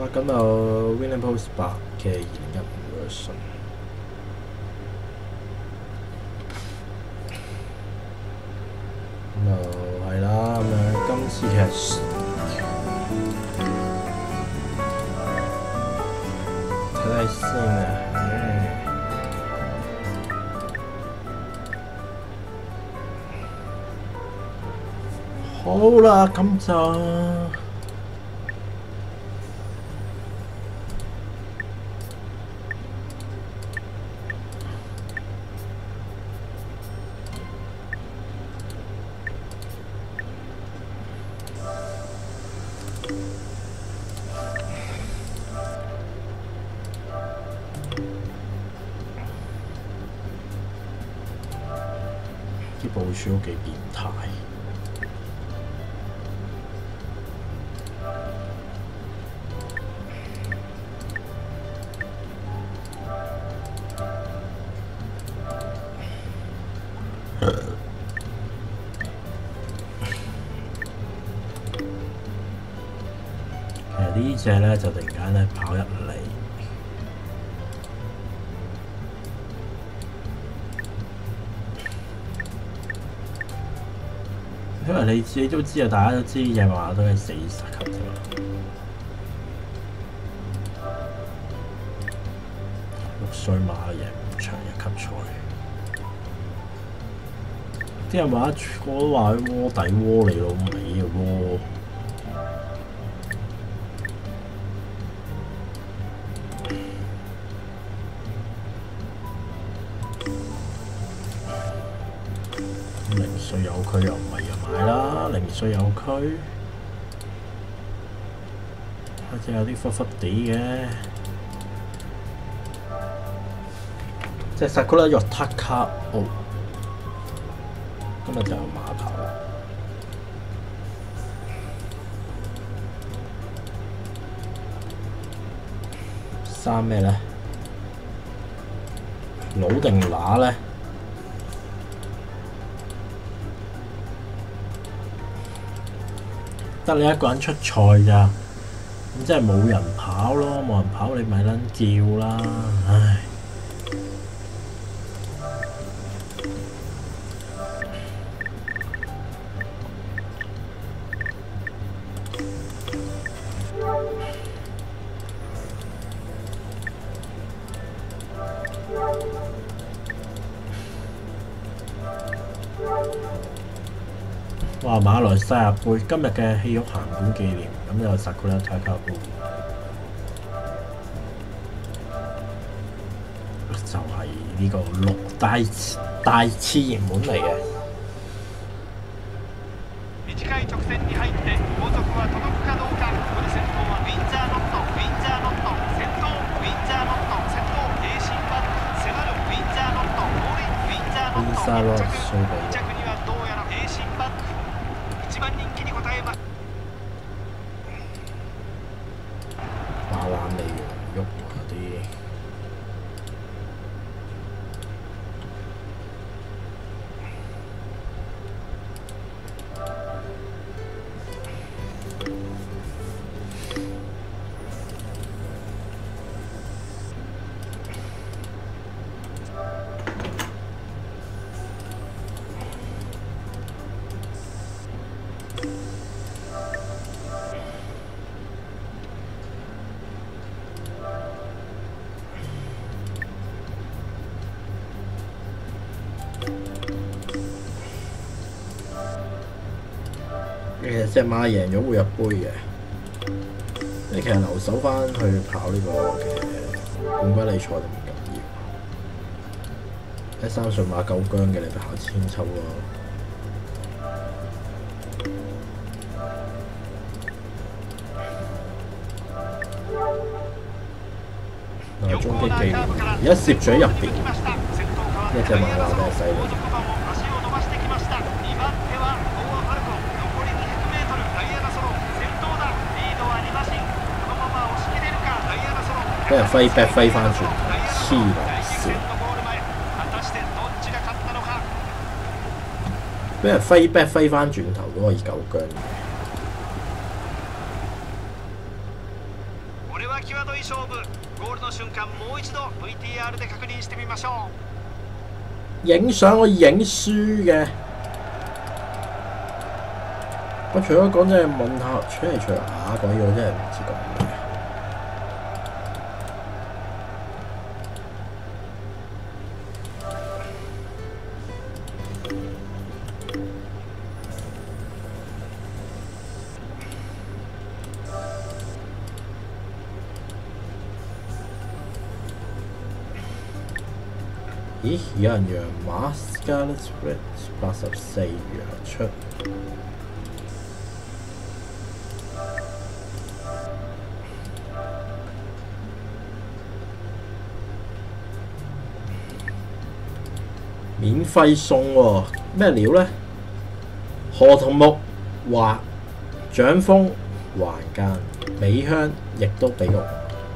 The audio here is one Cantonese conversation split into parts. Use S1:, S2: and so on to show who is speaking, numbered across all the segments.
S1: 咁就 Winning Post 8嘅2015 version。咁就係啦，咁樣今次其實睇睇先啊。好啦，咁就啲部署都幾變態。呢隻咧就突然間咧跑入嚟，因為你自己都知啊，大家都知野馬都係40級啫嘛，6歲馬贏唔長1級賽，啲人話一個都話佢窩底窩你老味嘅窩。有區又唔係又買啦，0歲有區，好似有啲忽忽地嘅，即係Sakura Yotaka O，今日就有馬跑啦。生咩咧？佬定乸咧？得你一個人出賽咋，咁即係冇人跑咯，冇人跑你咪撚叫啦，唉！哇！馬來西亞杯今日嘅戲肉鹹館紀念，咁有Sakura Yotaka O，就係呢個大次熱門嚟嘅。短い直線に入って後続は届くかどうか。ここで先頭はウィンザーノット、ウィンザーノット先頭、ウィンザーノット先頭、栄心バック迫るウィンザーノット、ゴールインウィンザーノット1着にはどうやら栄心バック。1番人気に応えます。馬欄嚟喐嗰啲，其實隻馬贏咗會入杯嘅，你其實留守翻去跑呢個嘅冠軍比賽都唔緊要。3歲馬夠薑嘅，你咪考千秋咯。嗱，終極紀念而家攝咗喺入邊，呢隻馬話真係犀利。俾人揮 back 揮翻轉頭，黐撚線！俾人揮 back 揮翻轉頭都可以夠薑。 勝負。ゴールの瞬間もう一度 VTR で確認してみましょ
S2: う。影相我影輸嘅。我除咗講真係問下，除嚟除去啞鬼，我真係唔知講咩。咦？有人讓馬 Scarlet Red 84讓出。免費送喎，咩料呢？河童木、華、掌風、橫間、美香，亦都俾我。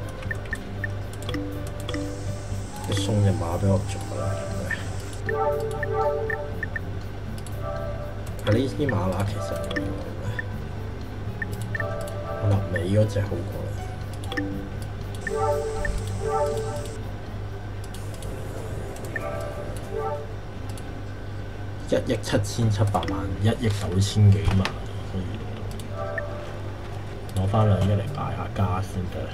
S2: 你送隻馬俾我做啦，係呢啲馬乸其實唔好咩？我臨尾嗰隻好過啦。1億7700萬，1億9000幾萬，所以攞翻2億嚟敗下家先得。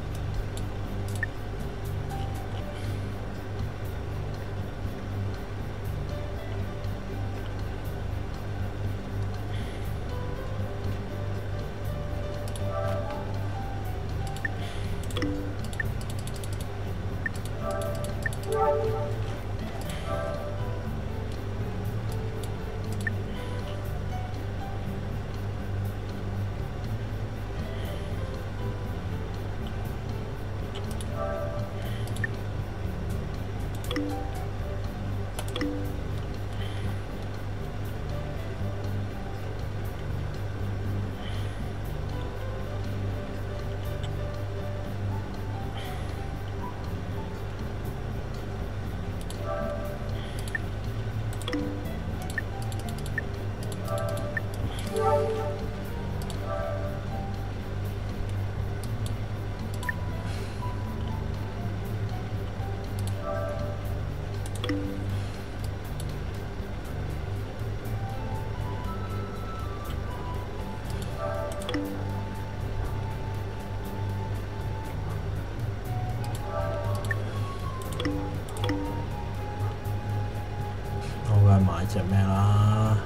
S2: 買隻咩啦？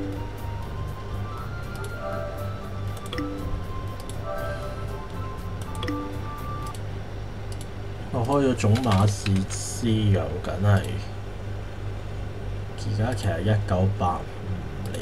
S2: 我開咗種馬試師又梗係，而家其實1985年。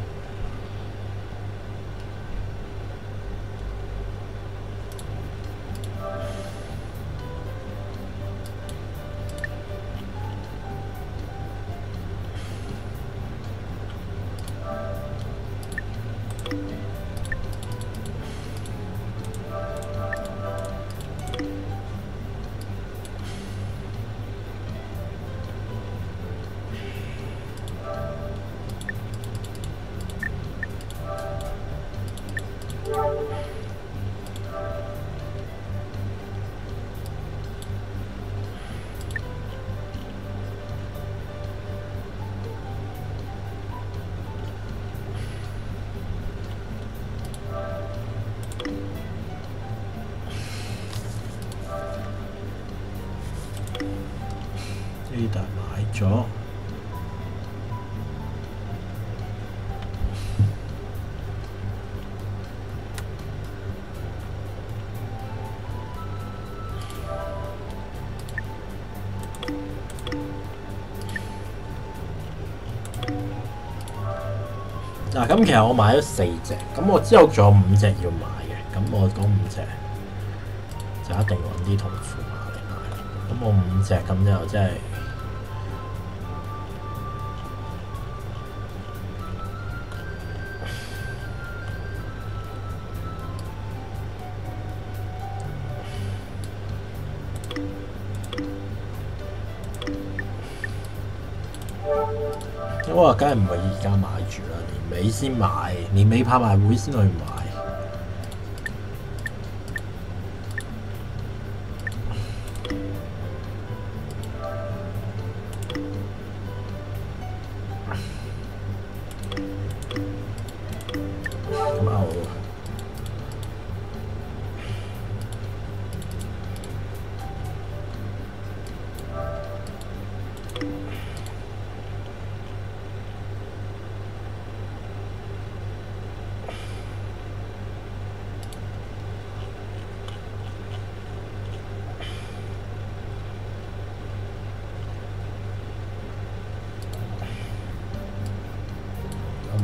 S2: 呢度買咗，嗱咁其實我買咗4隻，咁我之後仲有5隻要買嘅，咁我嗰5隻就一定揾啲同款馬嚟買，咁我5隻咁就真係。我話梗係唔係而家買住啦，年尾先買，年尾拍賣會先去買。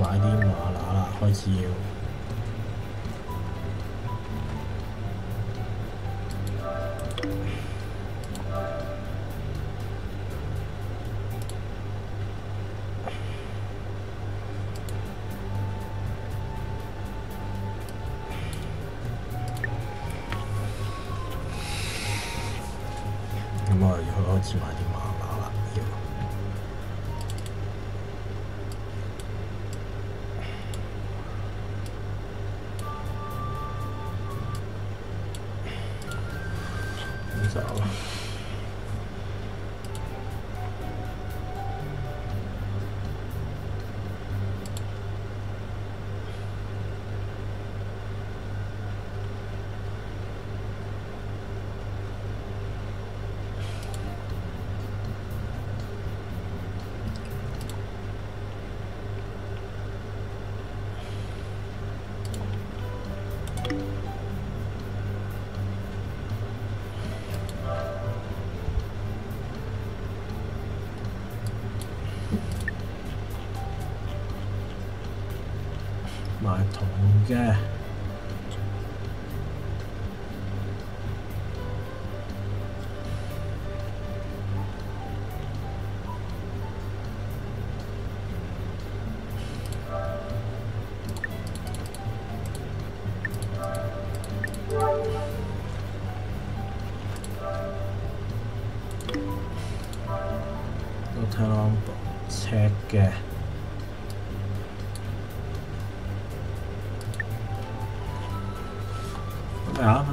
S2: 買啲馬乸啦，開始要。咁我要開始買啲馬乸啦，要。咁就買桶嘅。都睇落尺嘅。啊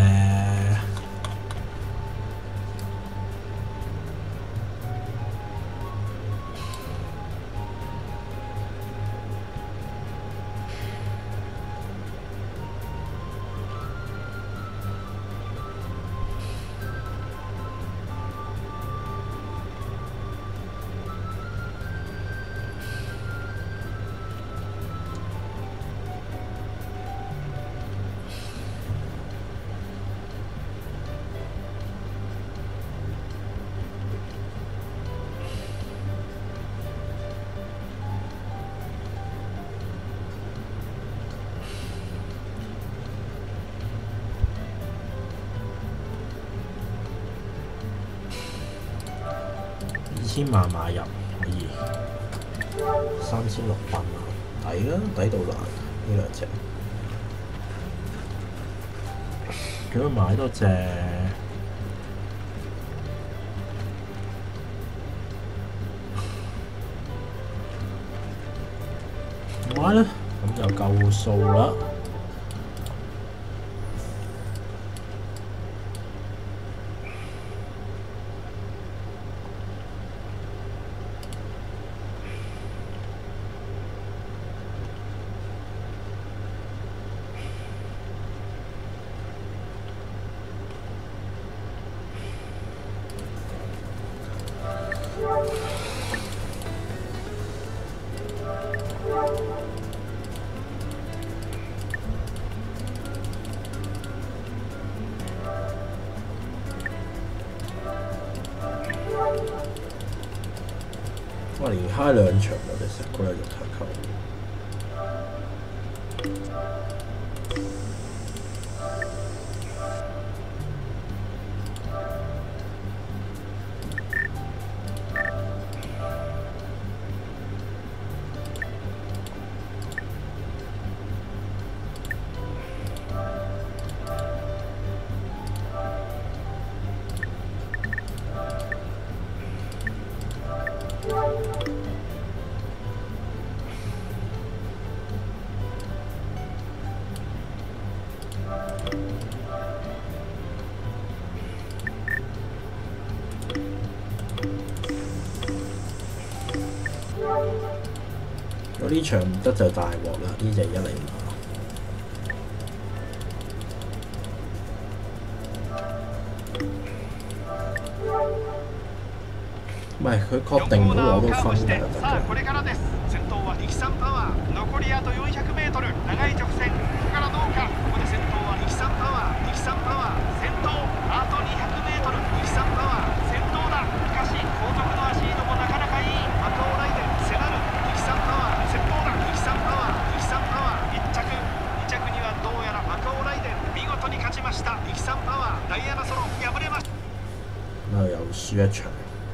S2: 2000萬買入可以3600萬，抵啦，抵到爛呢兩隻。如果買多隻買啦，咁就夠數啦。我連開兩場我哋食嗰日肉太溝。如果呢場唔得就大鑊啦！呢隻105。唔係佢確定唔到攞到分嘅。
S1: さあこれからです。先頭は力山パワー。残りあと400メートル。長い直線。ここからどうか。ここで先頭は力山パワー。力山パワー。先頭。あと200メートル。力山パワー。先頭だ。しかし後続の足色もなかなかいい。マカオライデン迫る。力山パワー。先頭だ。力山
S2: 輸一場。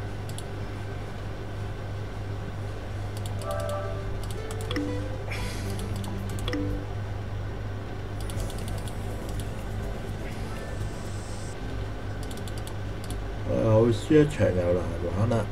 S2: 我輸一場又難玩啦。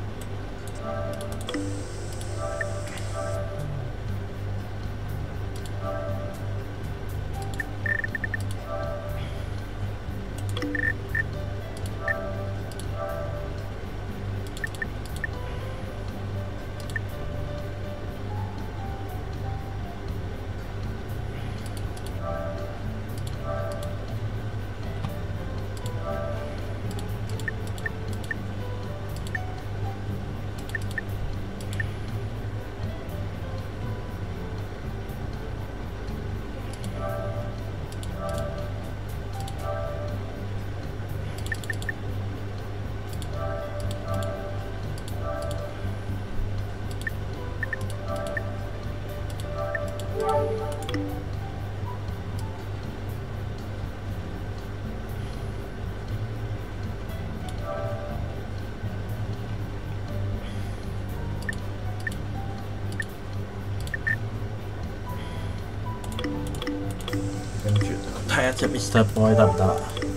S2: 睇下隻 Mr. Boy 得唔得？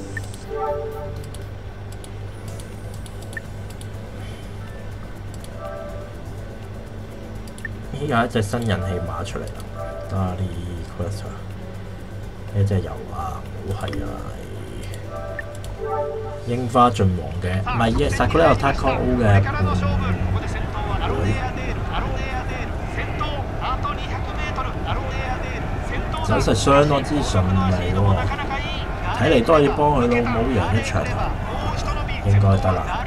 S2: 依有一隻新人氣馬出嚟啦 ，Darly Quasar， 呢隻油啊，好係啊，櫻花盡黃嘅，唔係嘅 Sakura Taco O 嘅伴侶。走勢相當之順利喎，睇嚟都係要幫佢老母贏一場啊，應該得啦。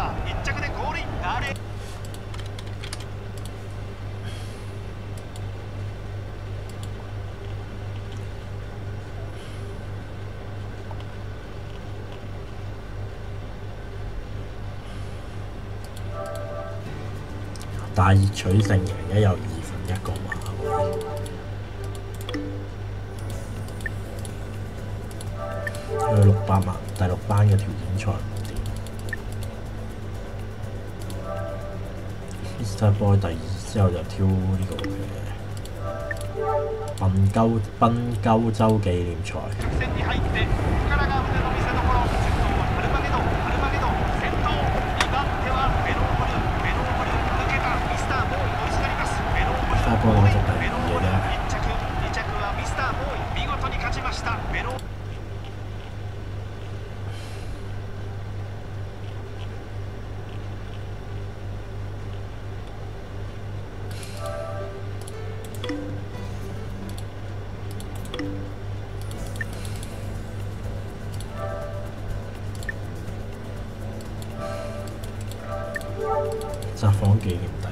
S2: 大熱取勝贏一有2分1個馬位。去600萬第6班嘅條件賽唔掂 ，Mr. Boy 第2之後就挑呢個嘅賓鳩州紀念賽。Mr. Boy 攞咗第2嘅啫。札幌紀念第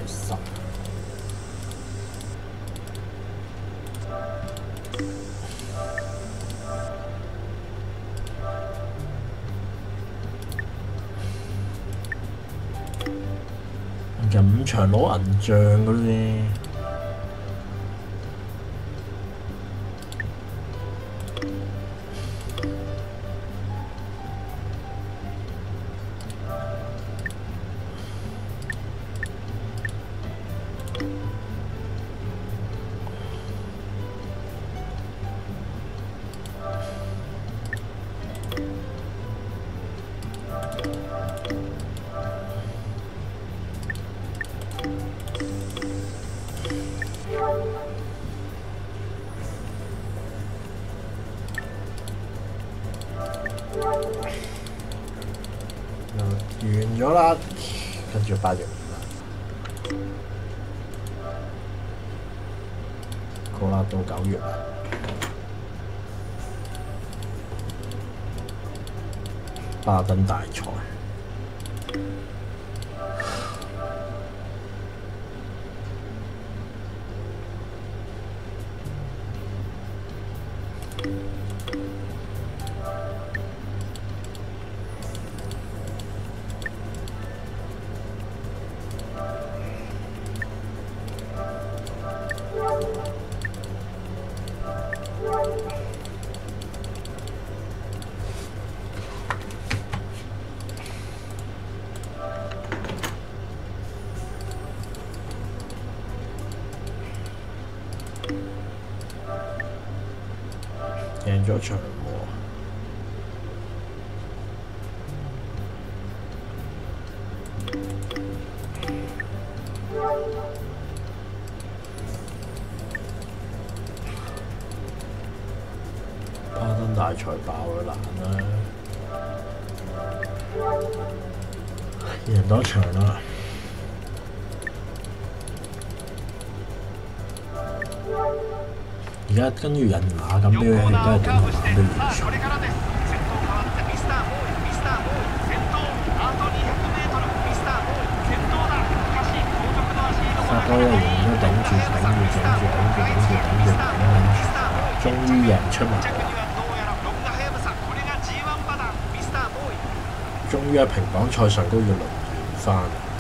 S2: 10。5場攞銀像嗰啲。完咗啦，跟住8月5啦，好啦，到9月啦。巴登大賽。 咗場喎。巴登大賽爆咗冷啦，贏多場啦。而家跟住人馬咁樣，亦都係等人馬都完場。沙多一樣都頂住，終於贏出埋。終於喺平榜賽上都要輪完翻，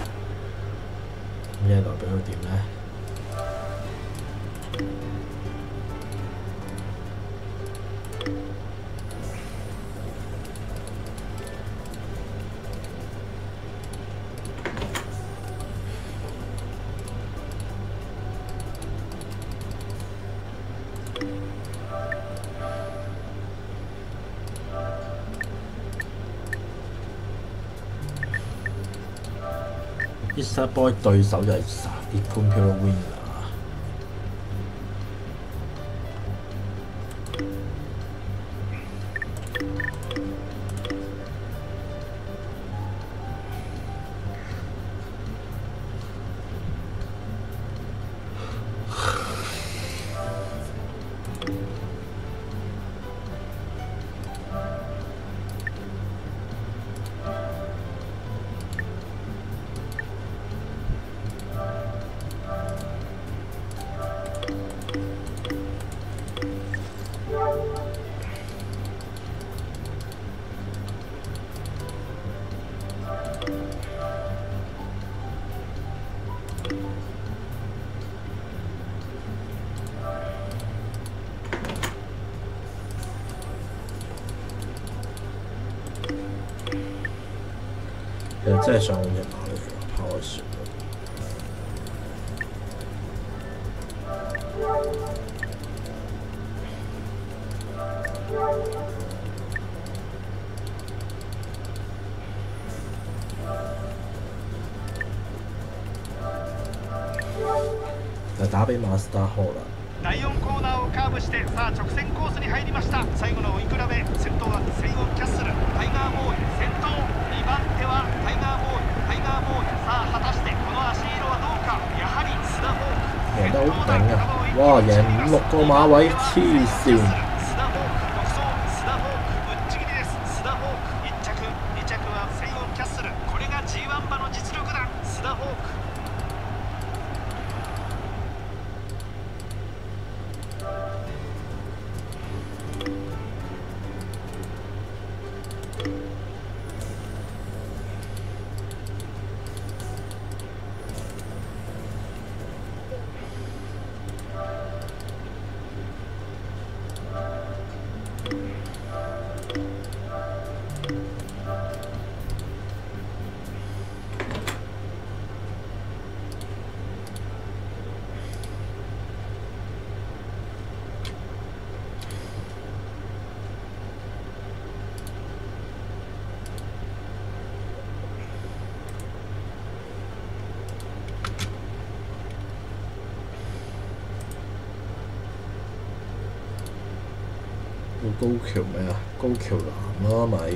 S2: 咁呢代表佢點呢？East Boy 對手就係Ipon Pure Winner。其實真係上隻馬嚟㗎，跑開船。就打俾馬スターホーラー。
S1: 第4コーナーをカーブしてさあ直線コースに入りました。最後の追い比べ、先頭はセイゴンキャッスル、タイガーボーイ先頭、2番手はタイガーボーイ、さあ果たしてこの足色はどうか。やはり須田ホーク
S2: 贏得好頂啊！哇，贏5、6個馬位，黐線！
S1: 須田ホーク独走、須田ホークぶっちぎりです。須田ホーク1着、2着はセイゴンキャッスル、これが G1 馬の実力だ。須田ホーク高橋咩啊？高橋藍咯咪。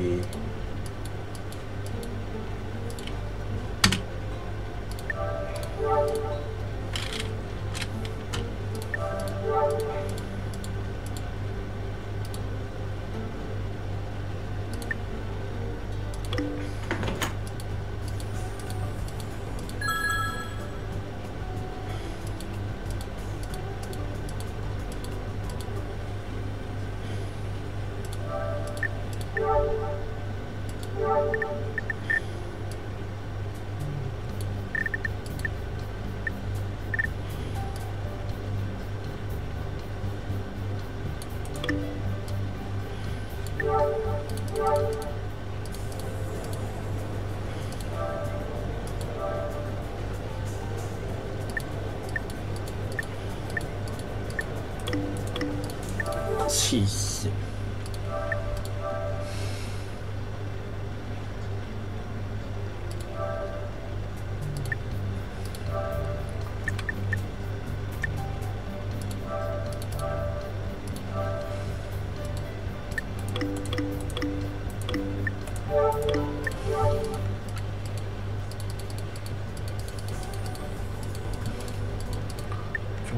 S1: 黐線！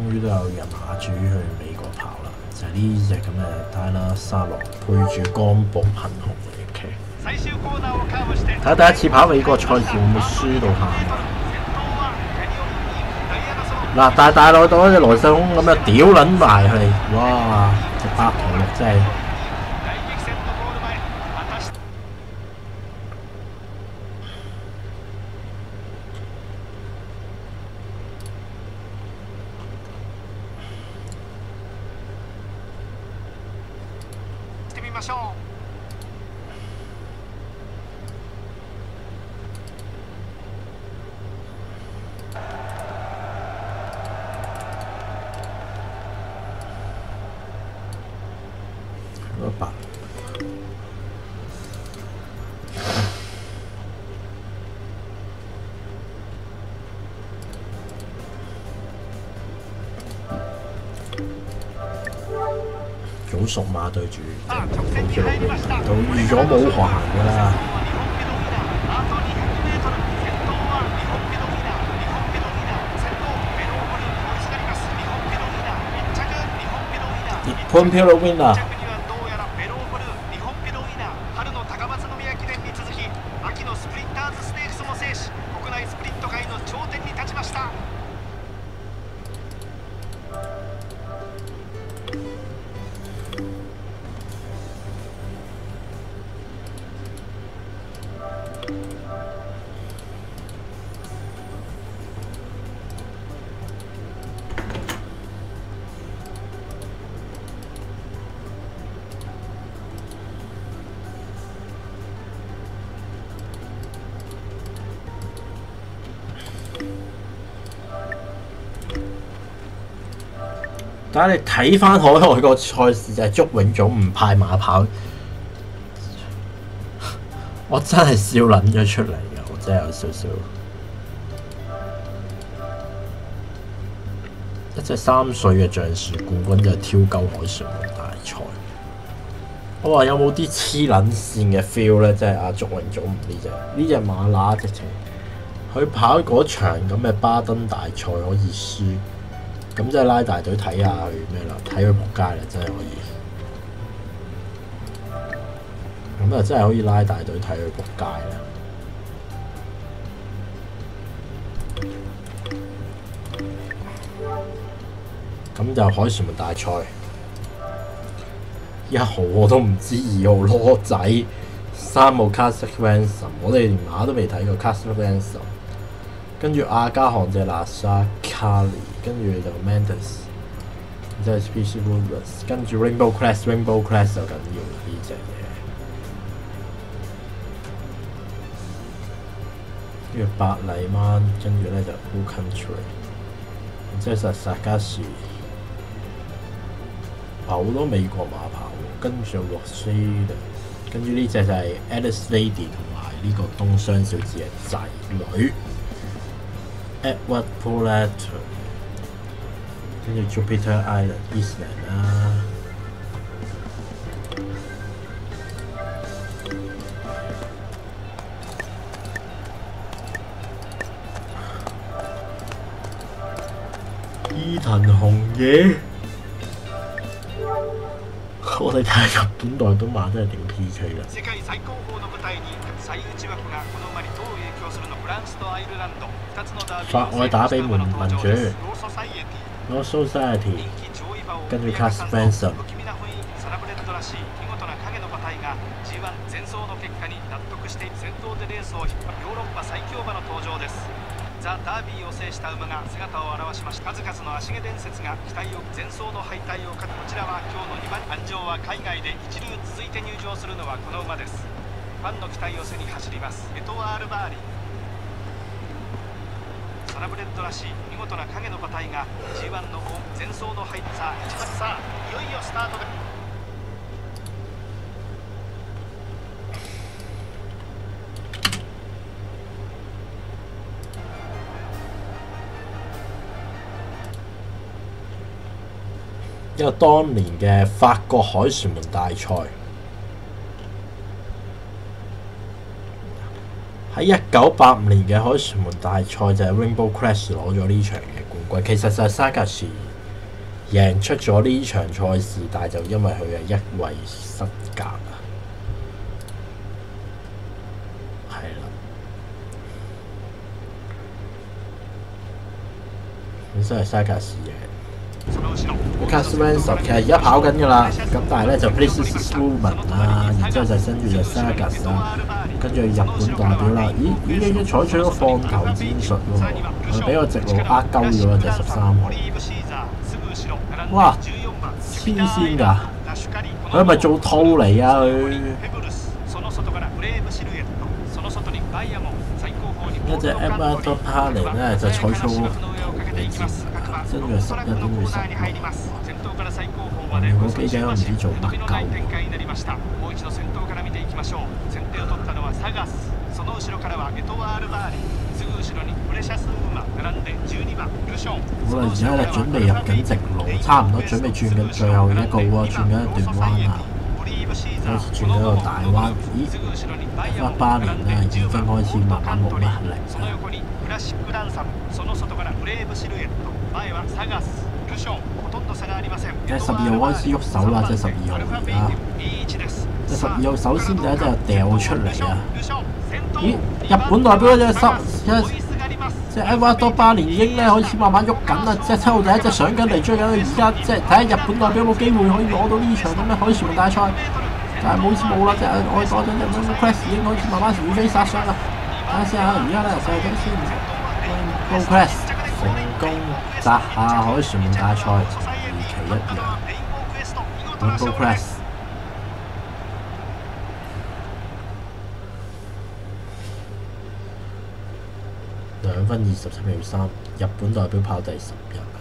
S2: 於都有人馬主去美國跑啦，就係呢隻咁嘅戴拉沙羅配住岡部幸雄嘅騎。睇第一次跑美國賽事會唔會輸到喊嗱？但係大內到隻羅世空咁就屌撚埋佢哋，哇！隻8同6真係〜早熟馬對住就預咗冇可行㗎啦。日本漂流 winner。但係你睇翻海外個賽事就係祝永祖唔派馬跑，我真係笑撚咗出嚟嘅，我真係有少少。一隻3歲嘅橡樹冠軍就挑鳩海船門大賽，我話有冇啲黐撚線嘅 feel 咧？即係阿祝永祖唔呢隻馬乸直情，佢跑嗰場咁嘅巴登大賽可以輸。咁即係拉大隊睇下佢咩啦，睇佢仆街啦，真係可以。咁啊，真係可以拉大隊睇佢仆街啦。咁就海船門大賽1號我都唔知，2號羅仔，3號 Castle Ransom， 我哋連馬都未睇過 Castle Ransom。跟住阿加航隻拿沙卡利，跟住就 Mantis， 即係 Species Woodlands， 跟住 Rainbow Crest 就緊要呢隻嘢。跟住百麗灣，跟住咧就 Blue Country， 即係實薩加士，好多美國馬跑喎。跟住 Roxy， 跟住呢隻就係 Alice Lady 同埋呢個東商小姐嘅仔女。Edward Polator， 跟住 Jupiter Island Eastland 啦，伊藤紅野，我哋睇下日本代表馬真係點 PK 啦。法外打比民主 ，Law Society， 跟住 Castle Ransom。ザ・ダービーを制した馬が姿を現しました。数々の足毛伝説が期待を前走の敗退をかけ、こちらは今日の2番安城は海外で一流続いて入場するのはこの馬です。ファンの期待を背に走りますエトワール・バーリー。サラブレッドらしい見事な影の馬体が G1 の前走の敗退。さあいよいよスタートです。一個當年嘅法國凱旋門大賽，喺1985年嘅凱旋門大賽就係 Rainbow Crash 攞咗呢場嘅冠軍。其實就係沙格士贏出咗呢場賽事，但係就因為佢嘅一位失格啊，係啦。本身係沙格士嘅。Casmanso 其實而家跑緊㗎啦，咁但係咧就 Places Movement 啊，然之後就跟住就 Sagas 啊，跟住日本代表啦，已經採取咗放頭戰術喎，俾個直路呃鳩咗啦，就13號。哇！黐線㗎，佢係咪做套嚟啊佢？一隻 Amato Parley 咧就採取跟住11，跟住15。後面嗰機長唔知做乜鳩。好啦，而家咧準備入緊直路，差唔多準備轉緊最後一個喎，轉緊一段彎啊，開始轉緊一個大彎。咦？18年咧已經開始慢慢冇乜力啦。12號開始喐手啦，即係12號而家。即係12號首先第一隻掉出嚟啊！咦？日本代表嗰隻即係Amato Parley已經咧開始慢慢喐緊啦，即係7號第一隻上緊嚟追緊，而家即係睇下日本代表有冇機會可以攞到呢場咁嘅凱旋門大賽，但係好似冇啦，即係我講緊日本 Crest 已經開始慢慢虎飛殺上啦。睇下先嚇，而家咧細睇先 ，Go Crest 成功砸下凱旋門大賽，如期一樣。Go Crest。2分27秒3，日本代表跑第10日啊！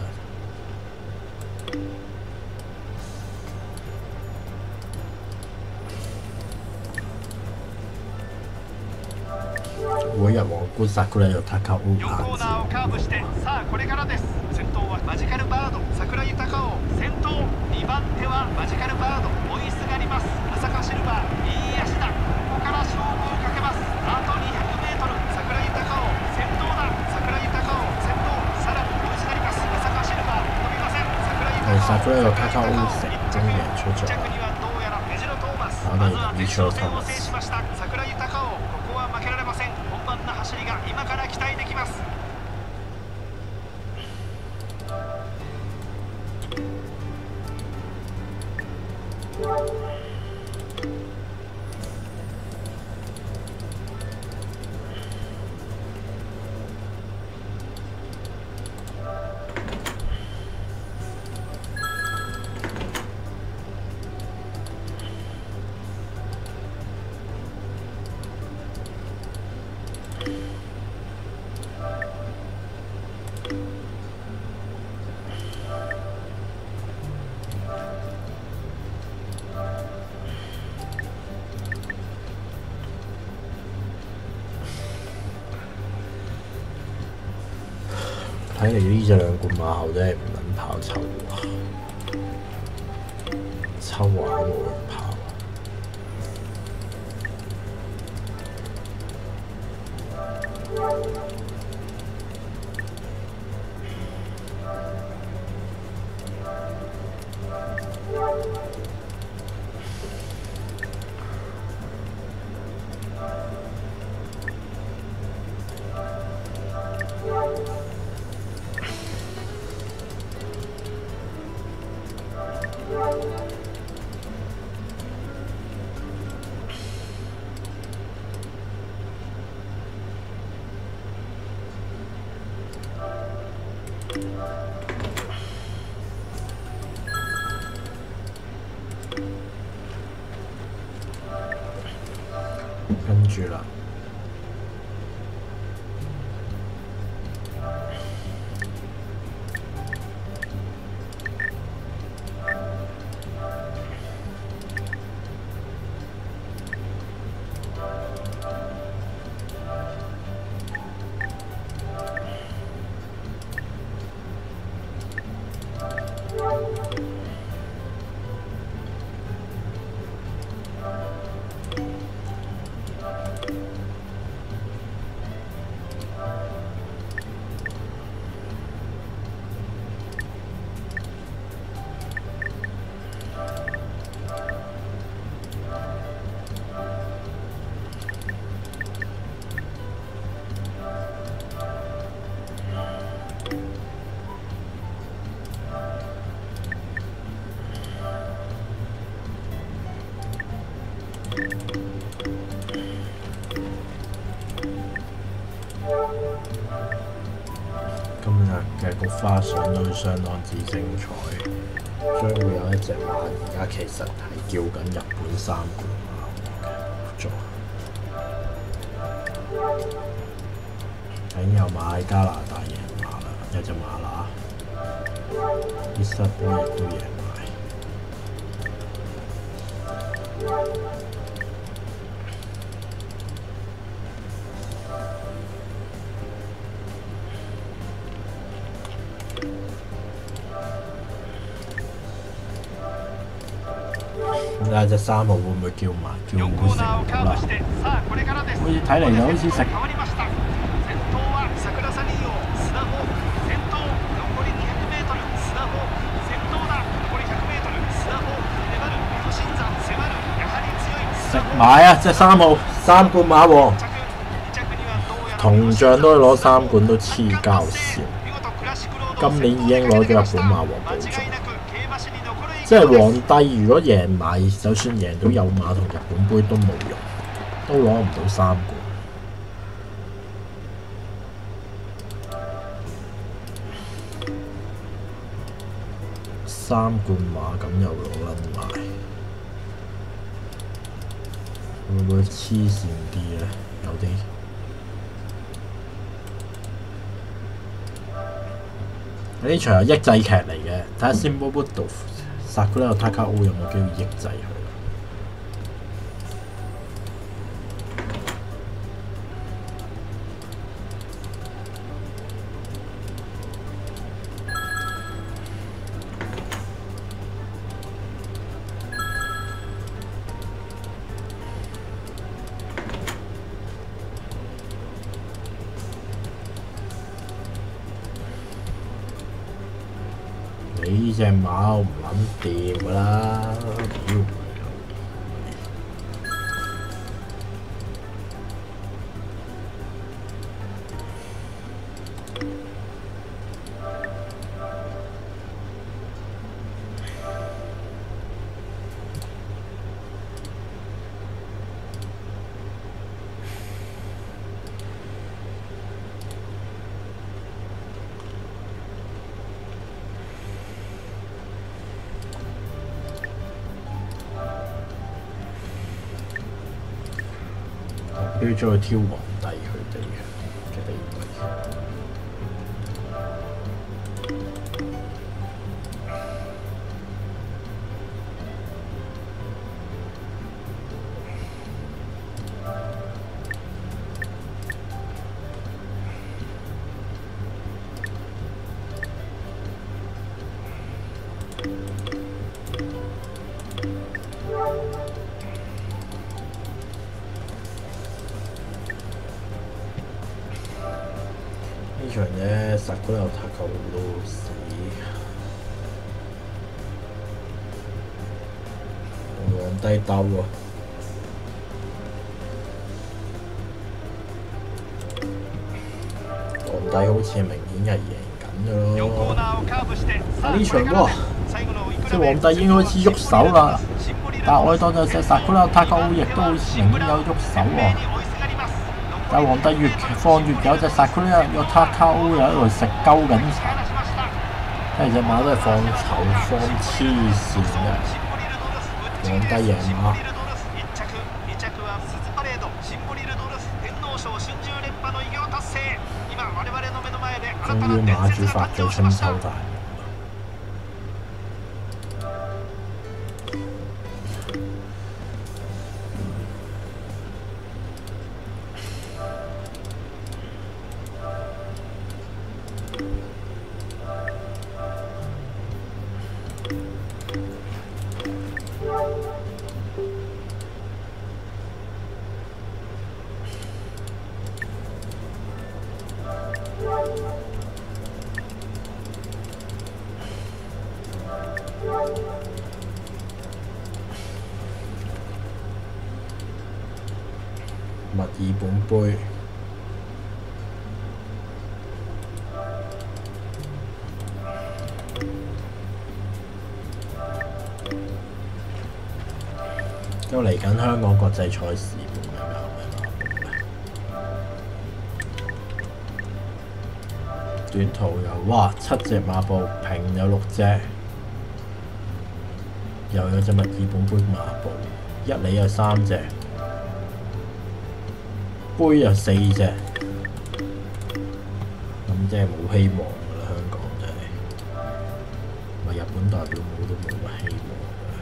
S2: 每日皇冠サクラヨタカを
S1: 横綱をカーブして、さあこれからです。先頭はマジカルバード、桜豊を先頭、2番手はマジカルバード、追いすがります。朝霞シルバー、いい足だ。ここから勝負をかけます。あと200メートル、桜豊を先頭だ。桜豊を先頭、さらに追いすがります。朝霞シルバー、飛びません。桜豊
S2: サクラヨタカを成功贏出咗。
S1: 1着にはどうやらメジロトーマス。まずは決勝戦を制しました。桜豊をここは負けられません。本番の走りが今から期待できます。睇嚟呢隻兩冠馬後真係唔撚跑抽喎，抽話都冇人跑。跟住啦。
S2: 今日嘅菊花賞都相當之精彩，將會有一隻馬而家其實係叫緊日本3冠馬王嘅座，已經有馬喺加拿大贏馬啦，有隻馬乸 ，Mr. Boy 亦都贏埋。睇下隻3號會唔會叫埋，叫唔會成功啦？好似睇嚟就好似食。食埋啊！隻3號3冠馬王，銅像都攞3冠都黐膠線。今年已經攞咗日本馬王寶座。即係皇帝如果贏埋，就算贏到有馬同日本杯都冇用，都攞唔到3冠。3冠馬咁又攞撚埋，會唔會黐線啲咧？有啲。呢場係抑制劇嚟嘅，睇下先波波度。Sakura Takao 有冇機會抑制佢？你呢隻馬唔撚掂㗎啦！屌！要再挑皇帝佢哋嘅地位。呢場嘢實嗰又太夠到死，皇帝鬥喎，皇帝好似明顯係贏緊嘅咯。呢場喎，即係皇帝已經開始喐手啦，但係我當就隻實嗰又太夠，亦都好似明顯有喐手喎。但係皇帝越放越有隻Sakura有Takao又喺度食鳩緊柴，即係隻馬都係放籌放黐線嘅。皇帝贏馬，終於馬主發咗春秋大。墨爾本杯都嚟緊香港國際賽事短途有哇7隻馬步，平有6隻，又有隻墨爾本杯馬步，一里有3隻，杯有4隻，咁即係冇希望㗎啦，香港真係，咪日本代表帽都冇乜希望。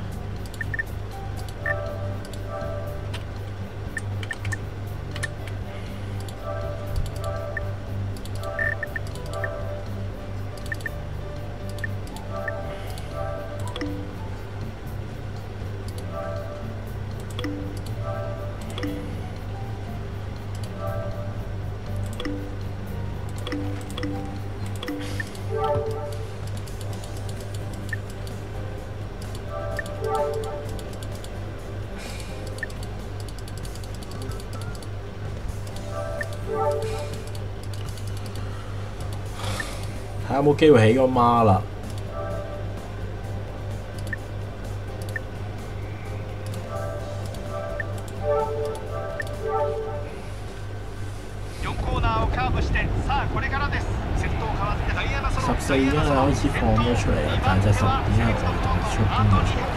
S2: 睇下有冇機會起個孖啦！14已經開始放咗出嚟啦，但係隻10點係外帶出邊嘅出。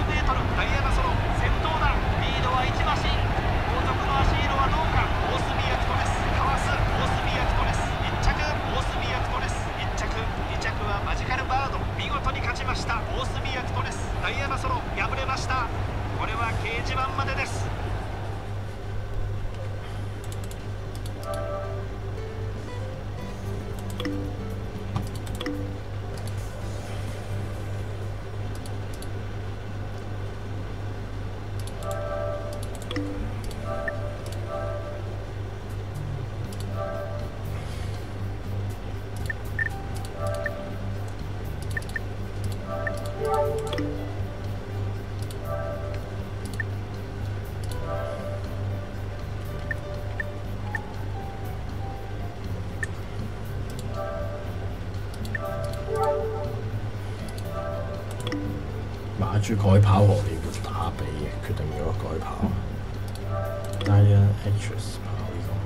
S2: 馬住改跑河你要打比嘅，決定咗改跑。Diana Actress 跑呢個。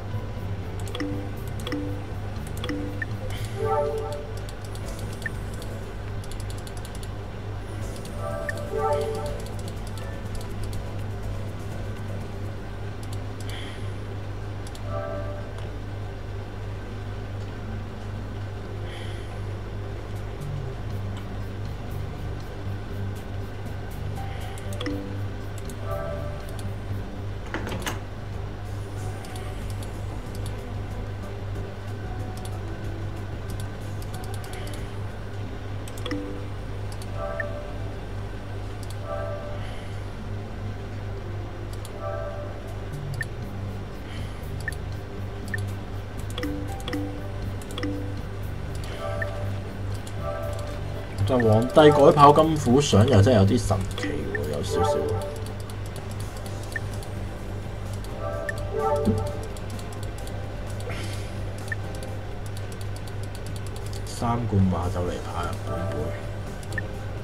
S2: 但皇帝改跑金虎相又真係有啲神奇喎，有少少。3冠馬就嚟跑日本杯，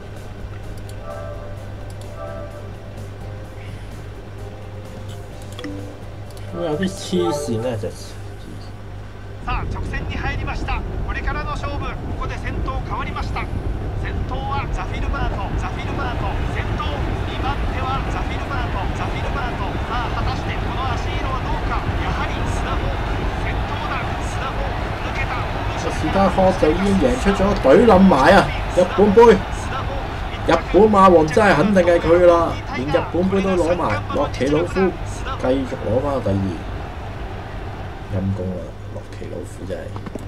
S2: 會有啲黐線咧，就。
S1: さあ直線に入りました。これからの勝負、ここで先頭変わりました。先頭はザフィルバート、ザフィルバート、先頭2番手はザフィルバート、ザフィルバート。さあ果たしてこの足色はどうか。やはりスナホ先頭だ。スナホ抜けた。
S2: 史丹科就已經贏出咗，隊冧埋啊！日本杯，日本馬王真係肯定係佢啦，連日本杯都攞埋，洛奇老夫繼續攞翻第2，陰公啦！洛奇老夫真係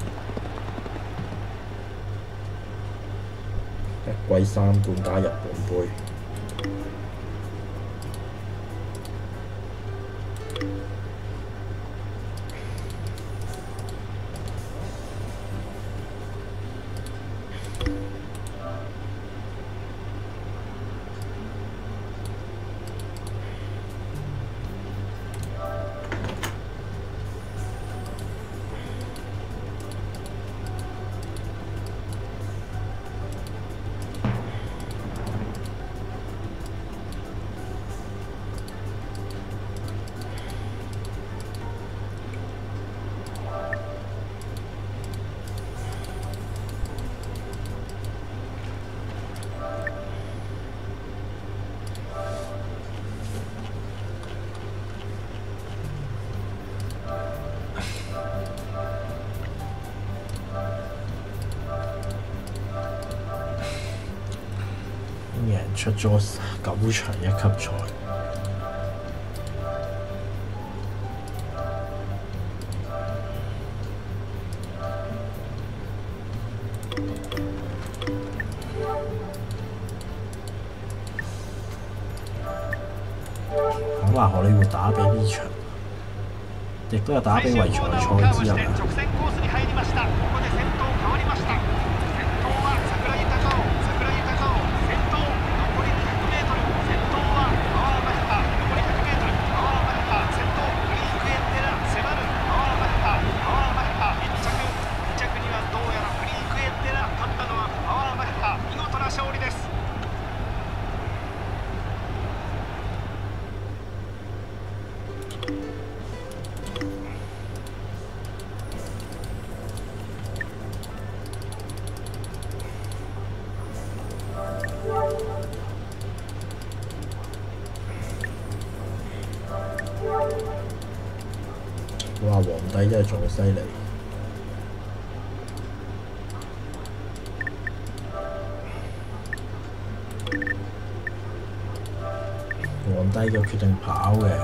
S2: 一季3冠打日本杯。 贏出咗9場一級賽。咁話荷里活打比呢場，亦都有打比圍才賽之人。哇！皇帝真係仲犀利，皇帝就決定跑嘅。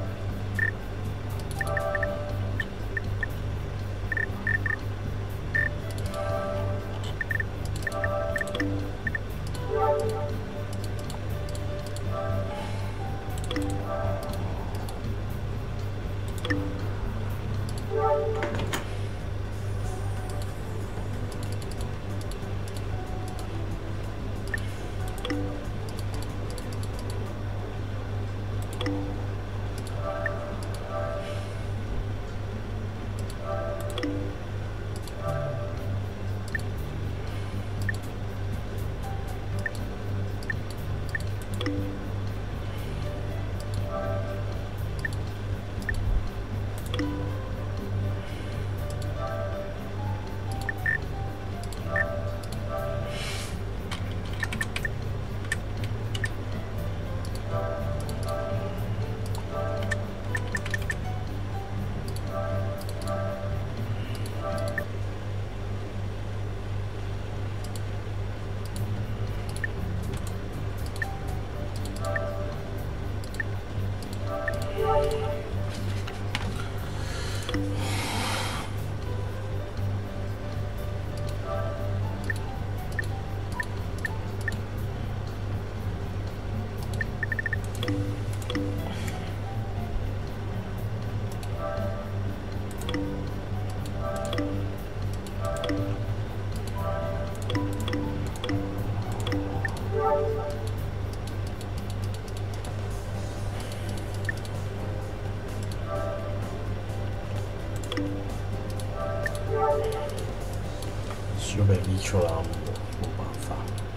S2: 輸俾呢出啦，冇辦法。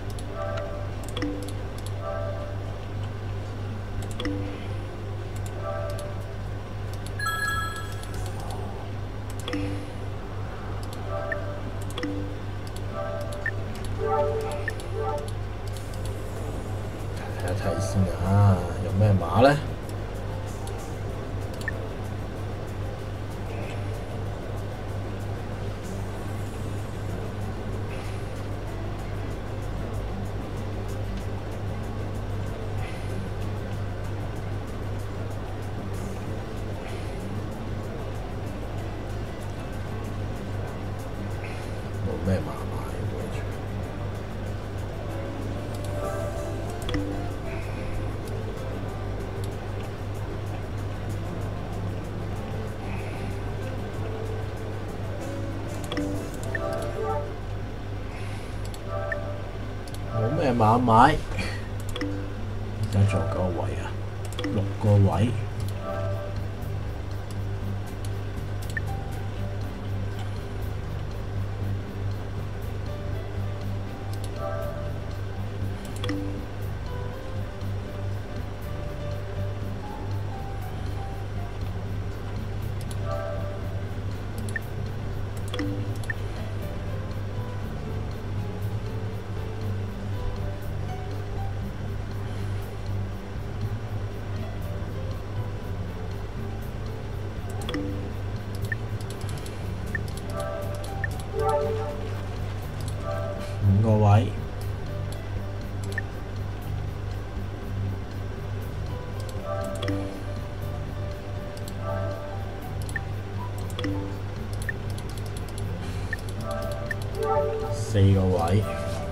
S2: 睇一睇先啊，有咩馬呢？咩馬買嘅？冇咩馬買，而家仲有幾個位啊？6個位。5個位， 4個位。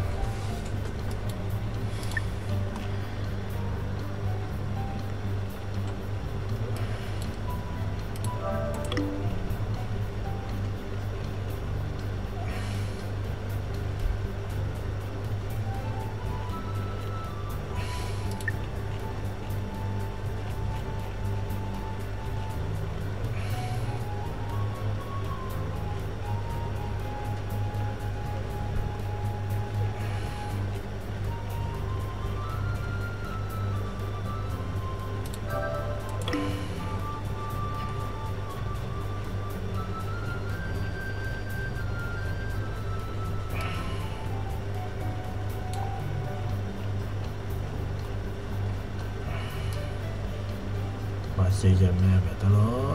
S2: 買4隻咩咪得咯。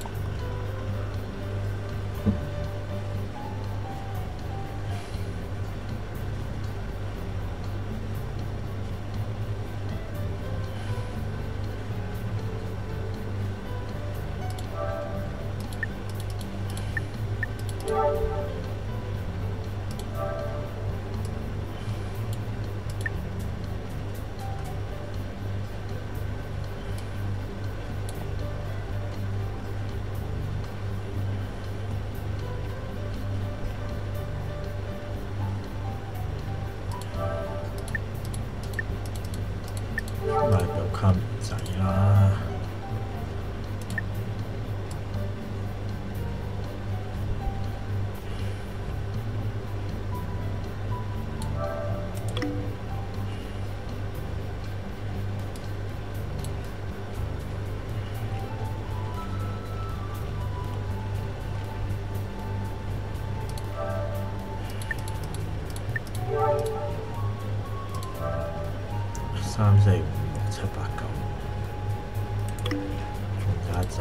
S2: 買表卡面仔啦。3、4、5、6、7、8、9，仲有一隻。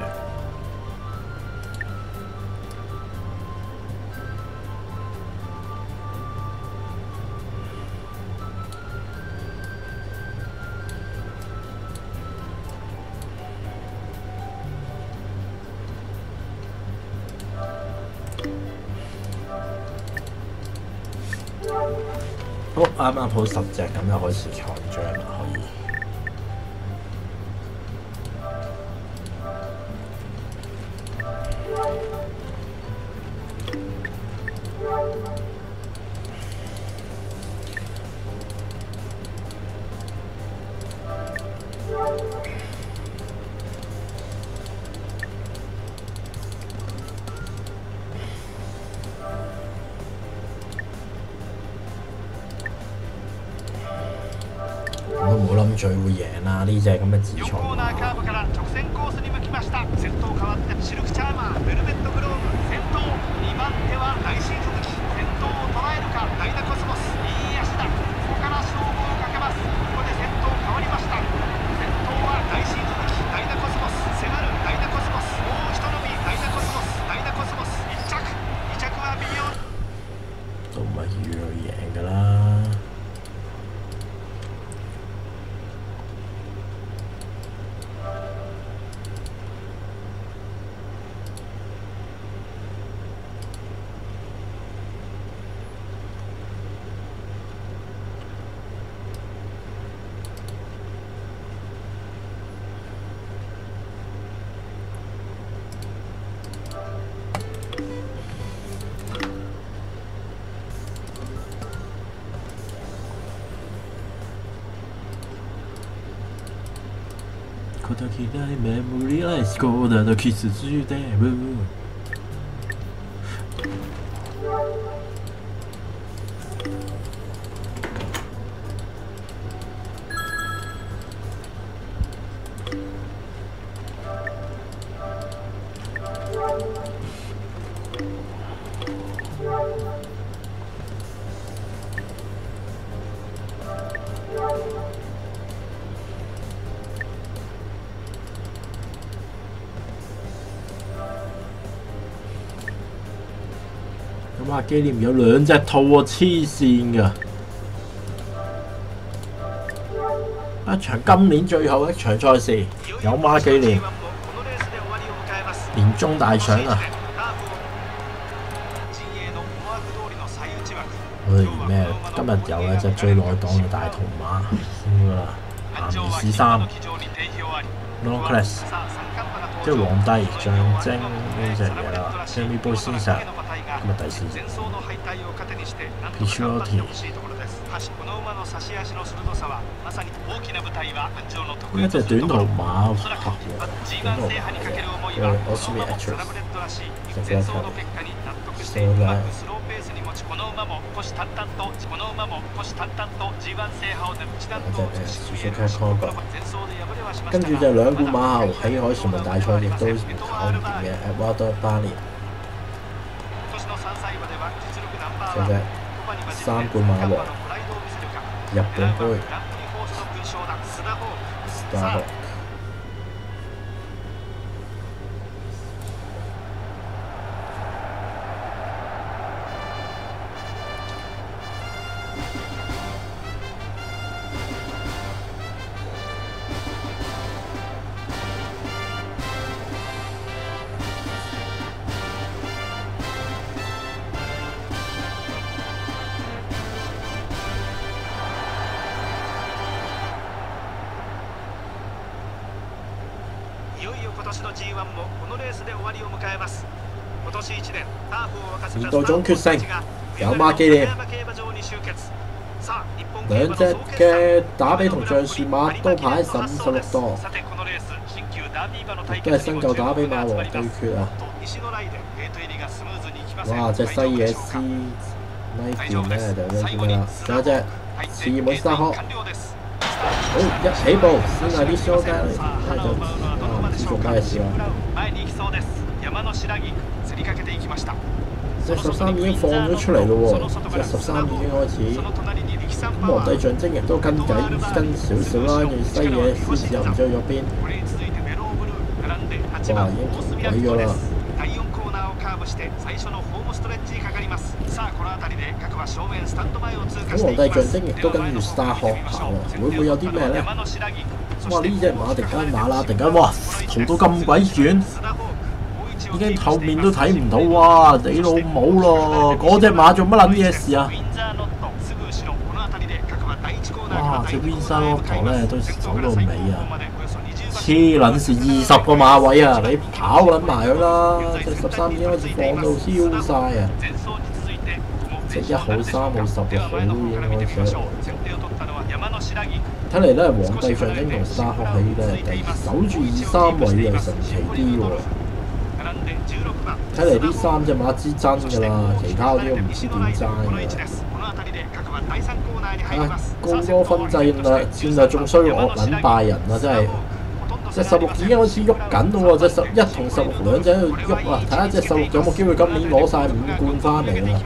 S2: 好，啱啱好10隻，咁就開始擴張啦，可以。都冇諗住會贏啦！呢隻咁嘅紫菜。
S1: 4コーナーカーブから直線コースに向きました。先頭変わってシルクチャーマー、ベルベットグローブ先頭、2番手は大新鈴木、先頭を捉えるかダイナコスモス、いい足だ。ここから勝負をかけます。ここで先頭変わりました。先頭は大新鈴木、ダイナコスモス、迫るダイナコスモス、もう一伸びダイナコスモス、ダイナコスモス1着、2着は微妙。
S2: 都唔係預佢贏㗎啦。こときないメモリライスコーダのキスしてる。咁阿基廉有2隻套喎，黐線㗎！一場今年最後一場賽事，有馬基廉年終大獎啊！ 我哋咩？今日有咧隻最內檔嘅大銅馬先噶啦，咸宜士3 Long Class， 跟住皇帝象徵呢隻嘢啦，跟住呢杯先生今日第4隻 Picciolti， 呢隻短途馬短途馬嘅 Osmi Actress， 就俾我睇。So that この馬も虎視眈々と G1 制覇を一段と跟住就兩冠馬後喺凱旋門大賽亦都考唔掂嘅 Edward Bali， 就係3冠馬王日本杯 Starhawk。年度總決勝有馬紀念，兩隻嘅打比同橡樹馬都排喺15、16多，亦都係新舊打比馬王對決啊！哇！隻西野斯呢邊咧就嗰啲咩啦，仲有隻士妹Starhawk，好一起步先係啲商家咧就唔知做咩事啦。隻13已經放咗出嚟咯喎，隻13已經開始。咁皇帝象徵亦都跟少少啦，跟住西野獅子又唔知去咗邊。哇！已經同鬼咗啦。咁皇帝象徵亦都跟住 Starhawk 跑啊，會唔會有啲咩咧？哇！呢隻馬突然間馬啦，突然間哇逃到咁鬼遠，已經後面都睇唔到，哇！你老母咯！嗰隻馬做乜撚嘢事啊？哇！隻 Windsor 咧都走到尾啊！黐撚線20個馬位啊！你跑撚埋佢啦！隻13已經開始放到超晒啊！隻1號、3號、10號已經開始。睇嚟咧，皇帝象徵同Starhawk喺咧守住2、3位係神奇啲喎。睇嚟呢3隻馬之真㗎啦，其他嗰啲都唔知點爭㗎。啊，高多分戰略仲衰惡撚拜仁啊！真係，隻16已經開始喐緊咯喎，隻11同16兩隻喺度喐啊！睇下隻16有冇機會今年攞晒5冠翻嚟啦！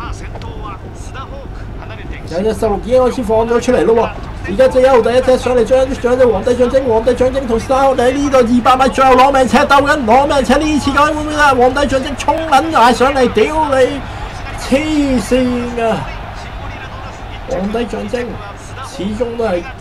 S2: 有隻16已經開始放咗出嚟咯喎！而家隻1號第一隻上嚟將隻皇帝象徵同Starhawk喺呢度200米最後攞命尺鬥緊，攞命尺呢次究竟會唔會啊？皇帝象徵衝撚埋上嚟，屌你黐線㗎！皇帝象徵始終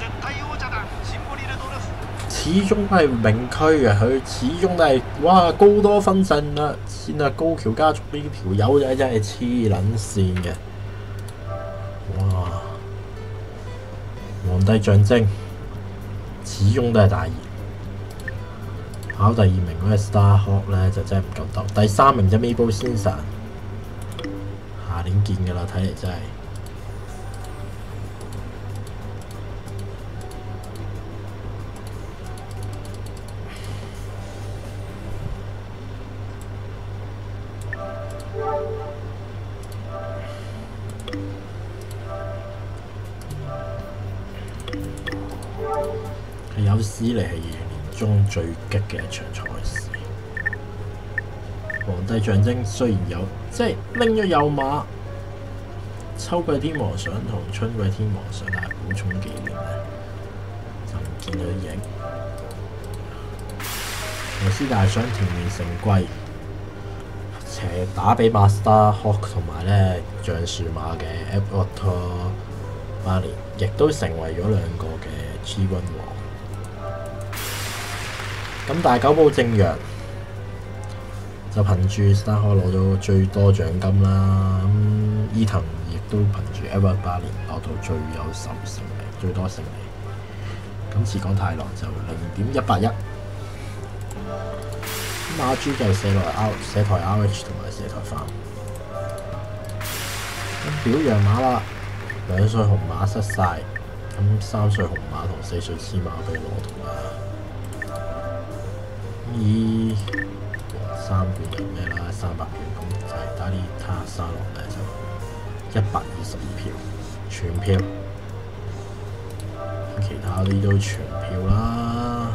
S2: 都係名區嘅，佢始終都係哇高多分陣啦，先啊高橋家族呢條友仔真係黐撚線嘅，哇！皇帝象徵始終都係大熱，跑第2名嗰隻Starhawk咧就真係唔夠鬥，第3名隻Mabel先生，下年見㗎啦，睇嚟真係。有史嚟係年中最激嘅一場賽事。皇帝象徵雖然有即係拎咗有馬，秋季天皇賞同春季天皇賞，但係補充紀念咧就唔見到影。羅斯大賞田園成季，斜打比馬Starhawk同埋咧橡樹馬嘅 Edward Bali， 亦都成為咗兩個嘅 G1 王。咁大久保正陽就憑住Starhawk攞到最多獎金啦。咁伊藤亦都憑住 Edward 巴連攞到最有勝利，最多勝利。咁次講太郎就0.181，馬豬就射台 RH 同埋射台翻。咁表揚馬啦，2歲紅馬失晒，咁3歲紅馬同4歲黐馬俾攞到啦。以3冠有咩啦？300票，咁就係打啲他沙落咧就122票，全票。其他啲都全票啦。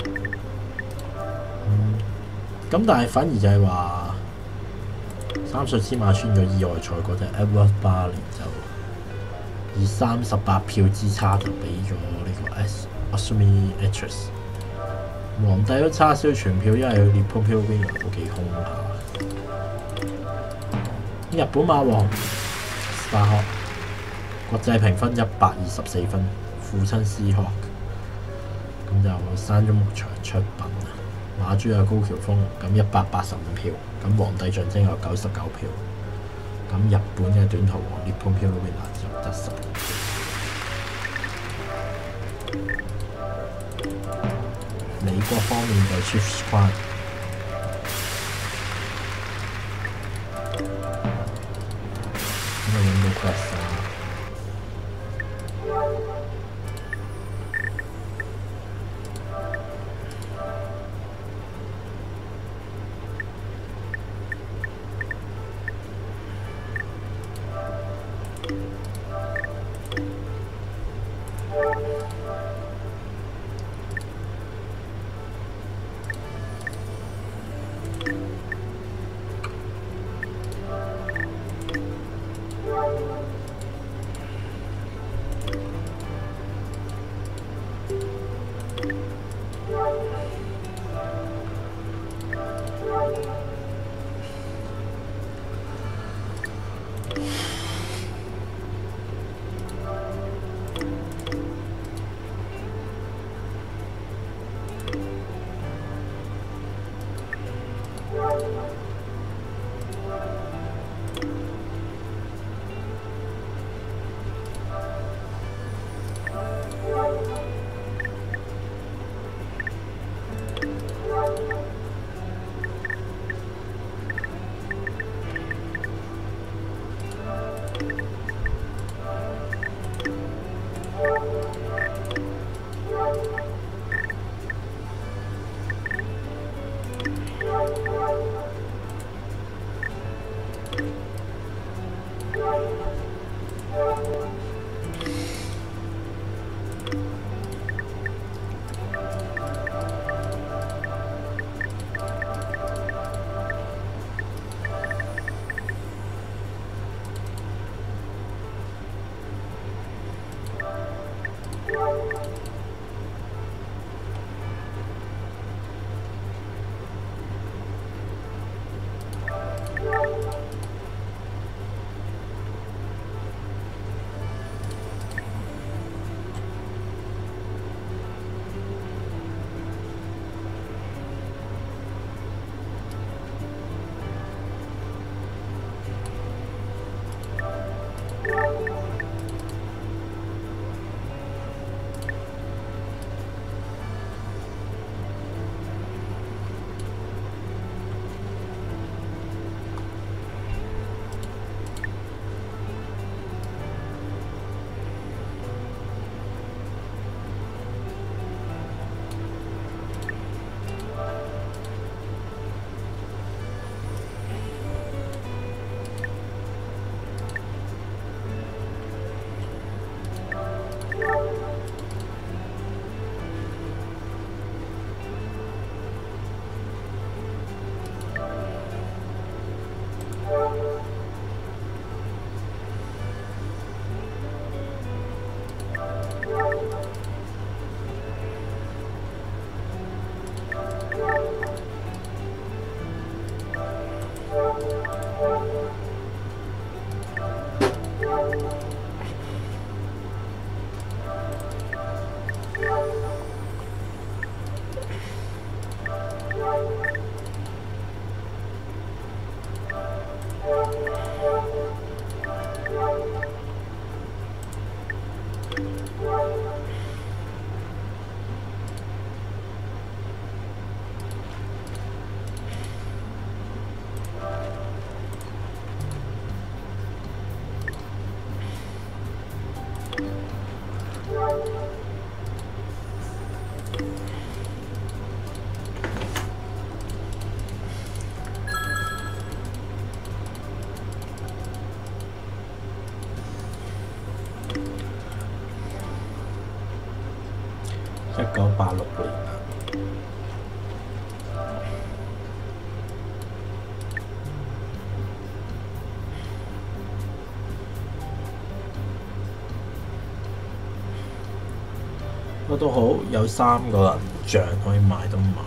S2: 咁但係反而就係話3歲黐馬穿咗意外賽嗰隻 Edward 巴連就以38票之差就俾咗呢個 Asumi Actress。皇帝都叉燒全票，因為佢列 Popular Winner 都幾兇下。日本馬王 Starhawk 國際評分124分，父親 Seahawk， 咁就山中牧場出品啊。馬豬有高橋豐，咁185票，咁皇帝象徵有99票，咁日本嘅短途王列 Popular Winner 就得10票。美國方面就 Chief Squad， 咁啊有冇 Quest 啊？ 1986年啊。不過都好，有3個人像可以買到馬。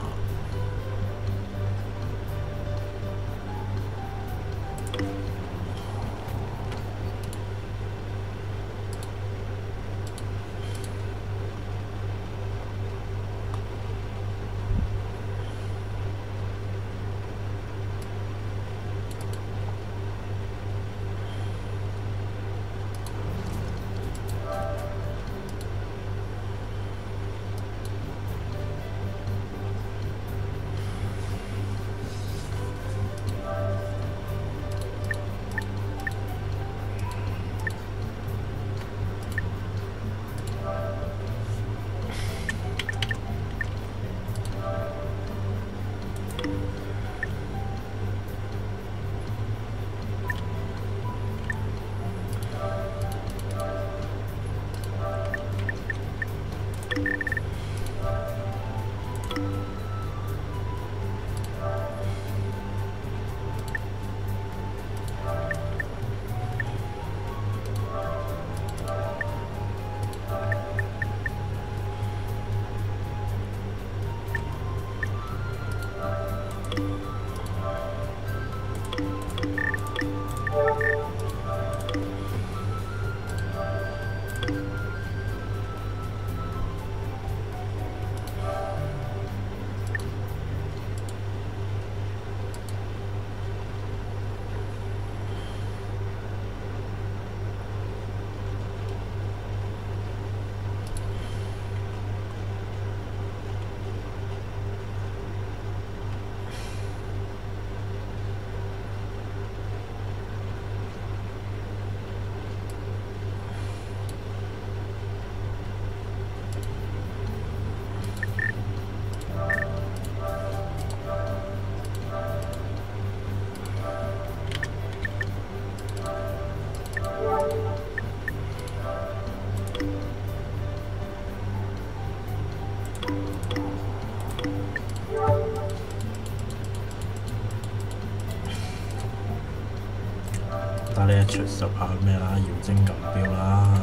S2: 但你一出十下咩啦？妖精錦標啦！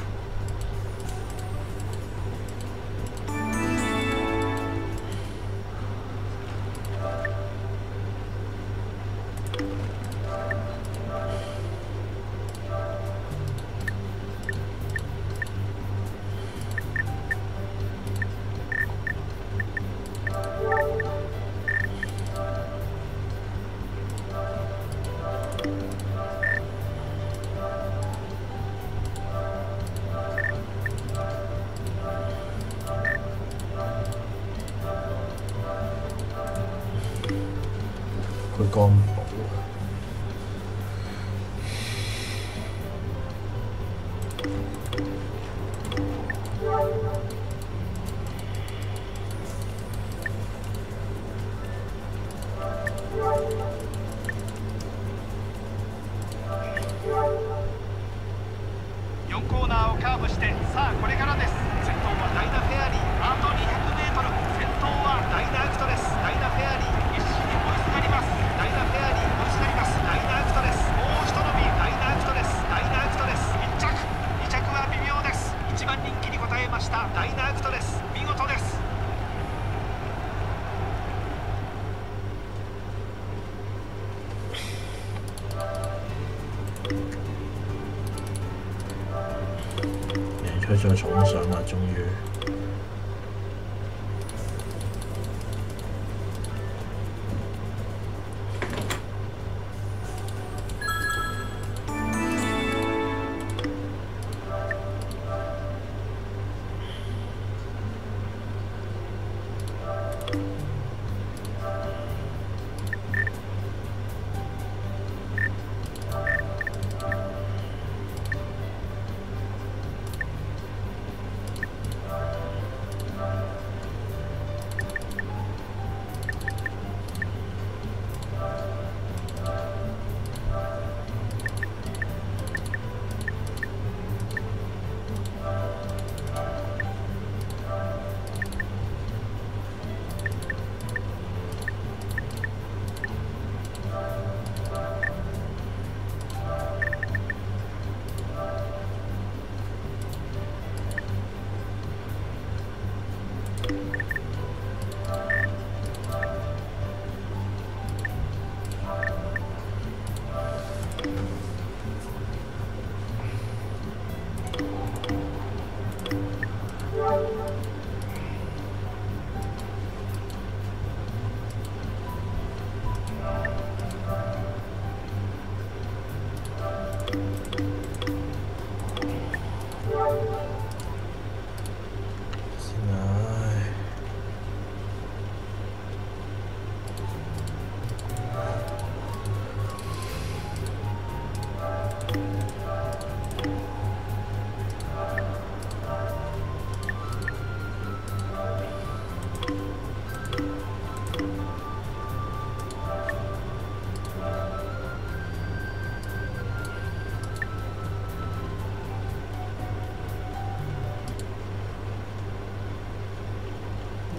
S2: 佢幹部
S1: 4コーナーをカーブして、さあこれからです。先頭はダイナフェアリー、あと 200m。 先頭はダイナアクトです。ダイナフェアリー必死に追いすがります。ダイナフェアリー追いすがります。ダイナアクトです。もうひと伸び、ダイナアクトです。ダイナアクトです。1着、2着は微妙です。1番人気に応えましたダイナアクトです。見事です。吹咗重賞啦，終於。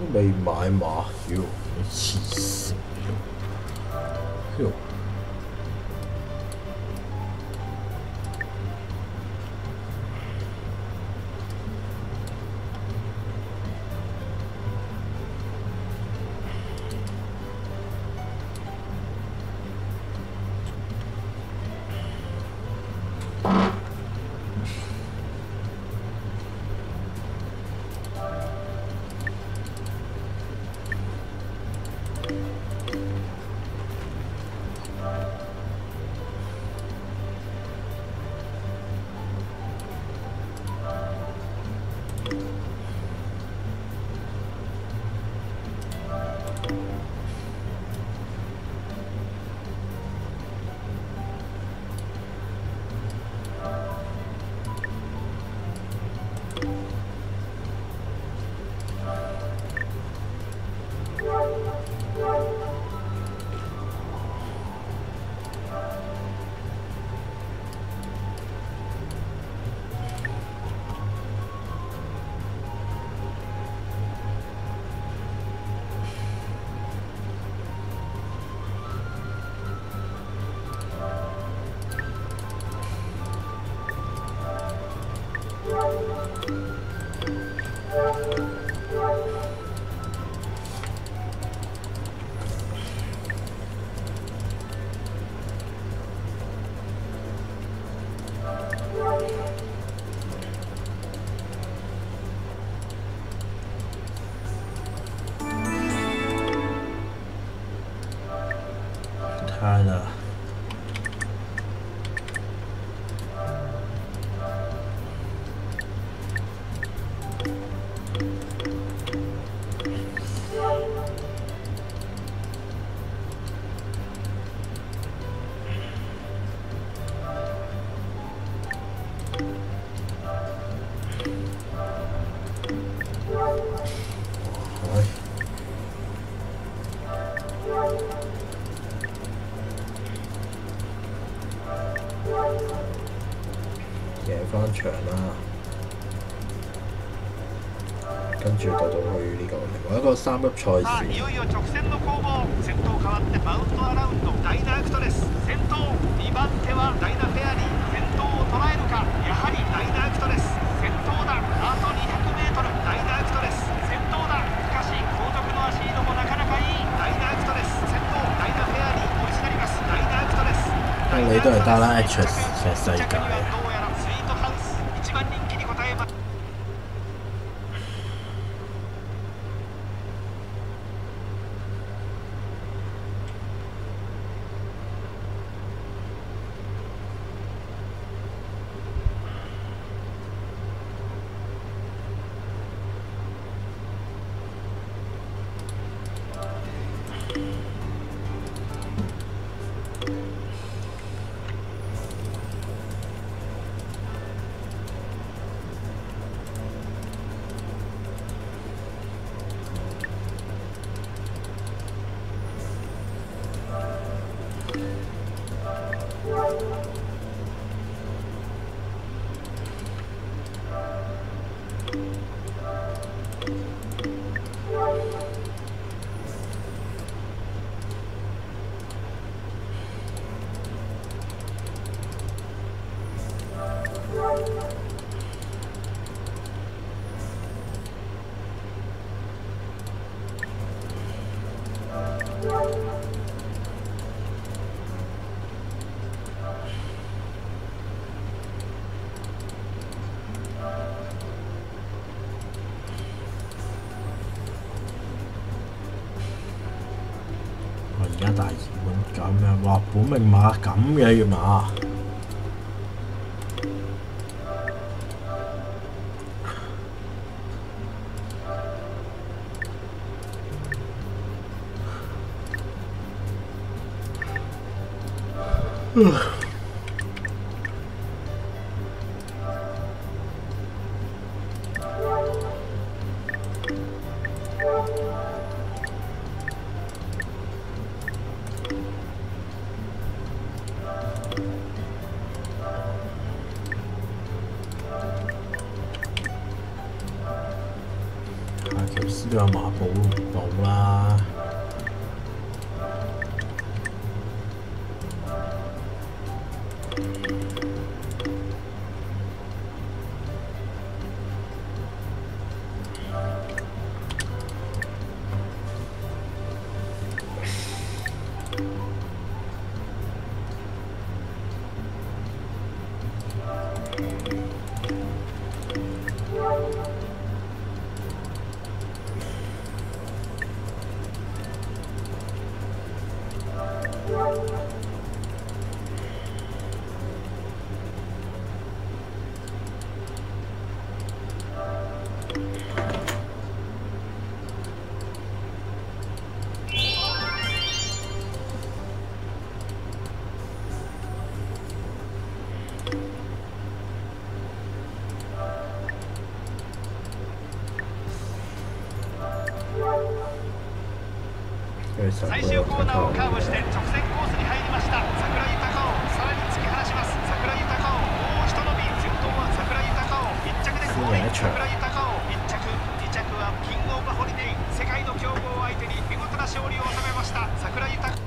S2: 未買馬，妖你黐線妖！太了。贏翻場啦，跟住到去呢個另外一個三級賽事。
S1: いよいよ直線の攻防、先頭変わってバウンドアラウンド、ダイナアクトレス先頭、2番手はダイナフェアリー、先頭を捉えるか、やはりダイナアクトレス先頭だ、あと 200m、ダイナアクトレス先頭だ、しかし後続の足色もなかなかいい、ダイナアクトレス先頭、ダイナフェアリー追いすがります、ダイナアクトレス。
S2: 你都係得啦 ，H 全世界。而家大熱門咁樣，哇！本命馬咁嘅馬， 維斯都有馬寶冇啦。
S1: 最終コーナーをカーブして直線コースに入りました。櫻井孝雄さらに突き放します。櫻井孝雄もう一伸び、先頭は櫻井孝雄1着でゴール。櫻井孝雄1着、2着はキングオブホリデー。世界の強豪相手に見事な勝利を収めました。櫻井孝雄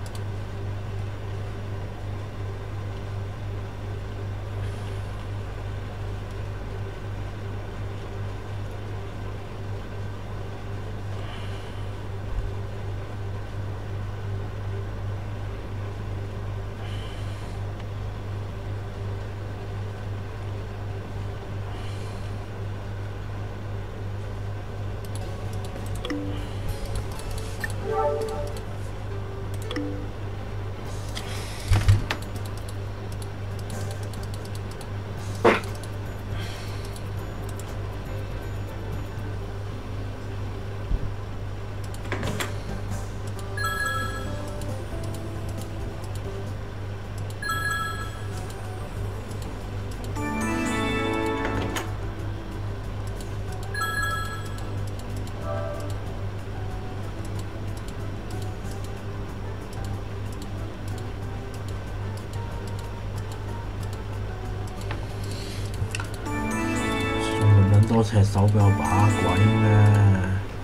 S2: 多隻手俾我把鬼咩？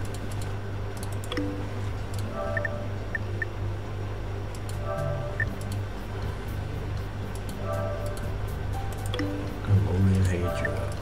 S2: 佢冇亂氣住啦。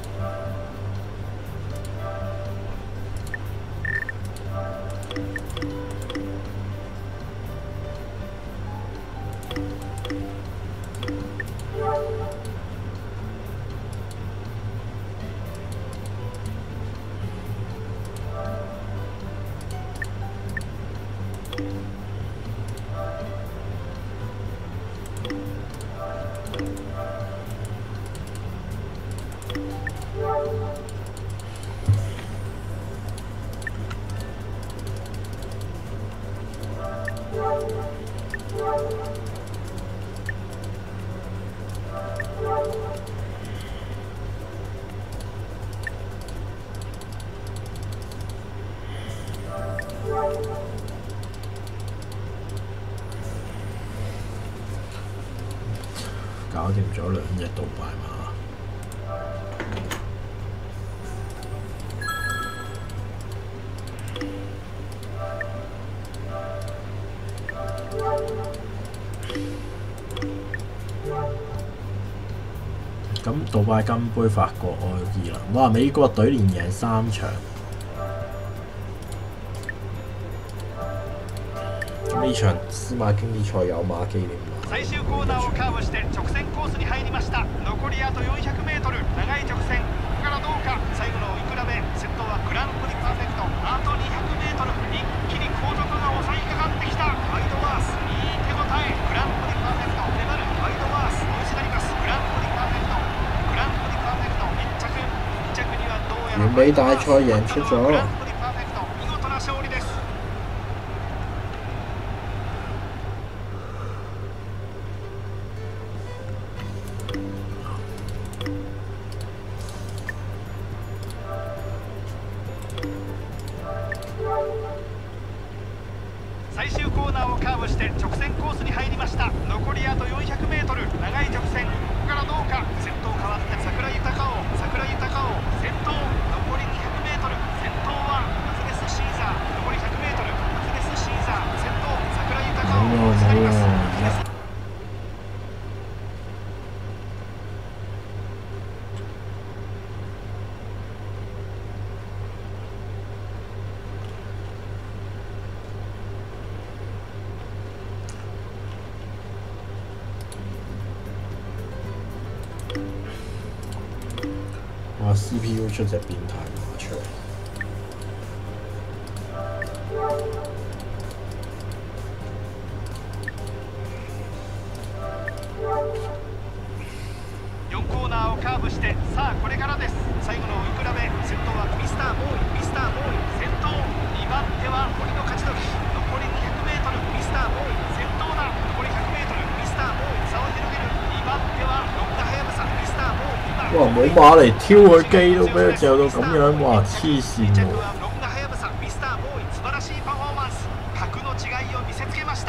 S2: 搞掂咗兩隻杜拜馬。咁杜拜金杯法國愛爾蘭，哇！美國隊連贏3場。咁呢場司馬經典賽有馬紀念馬。
S1: 最終コーナーをカーブして直線コースに入りました。残りあと 400m 長い直線、ここからどうか。最後の追い比べ、先頭はグランプリパーフェクト。あと 200m 一気に後続が襲いかかってきた。ワイドワースいい手応え。グランプリパーフェクト粘る。ワイドワース追いすがります。グランプリパーフェクト、グランプリパーフェクト1着にはどうやら
S2: 完美大賽贏出咗。
S1: グランプリパーフェクト見事な勝利です。最終コーナーをカーブして直線コースに入りました。残りあと 400m 長い直線、ここからどうか。先頭変わって櫻井孝雄、櫻井孝雄先頭。残り 200m 先頭は外れ
S2: 啊 CPU 出隻變態馬出嚟。
S1: 4コーナーをカーブして、さあこれからです。最後の追い比べ、先頭はミスターボーイ、ミスターボーイ先頭、2番手は堀の勝ち時、残り 200m ミスターボーイ先頭だ。残り 100m ミスターボーイ差を広げる。2番手はロンダハヤブサ、ミスターボーイ
S2: 哇！冇馬嚟挑佢機都俾佢嚼到咁樣，哇！黐線
S1: 2着
S2: 喎！
S1: はロンダハヤブサ、ミスターボーイ素晴らしいパフォーマンス、格の違いを見せつけました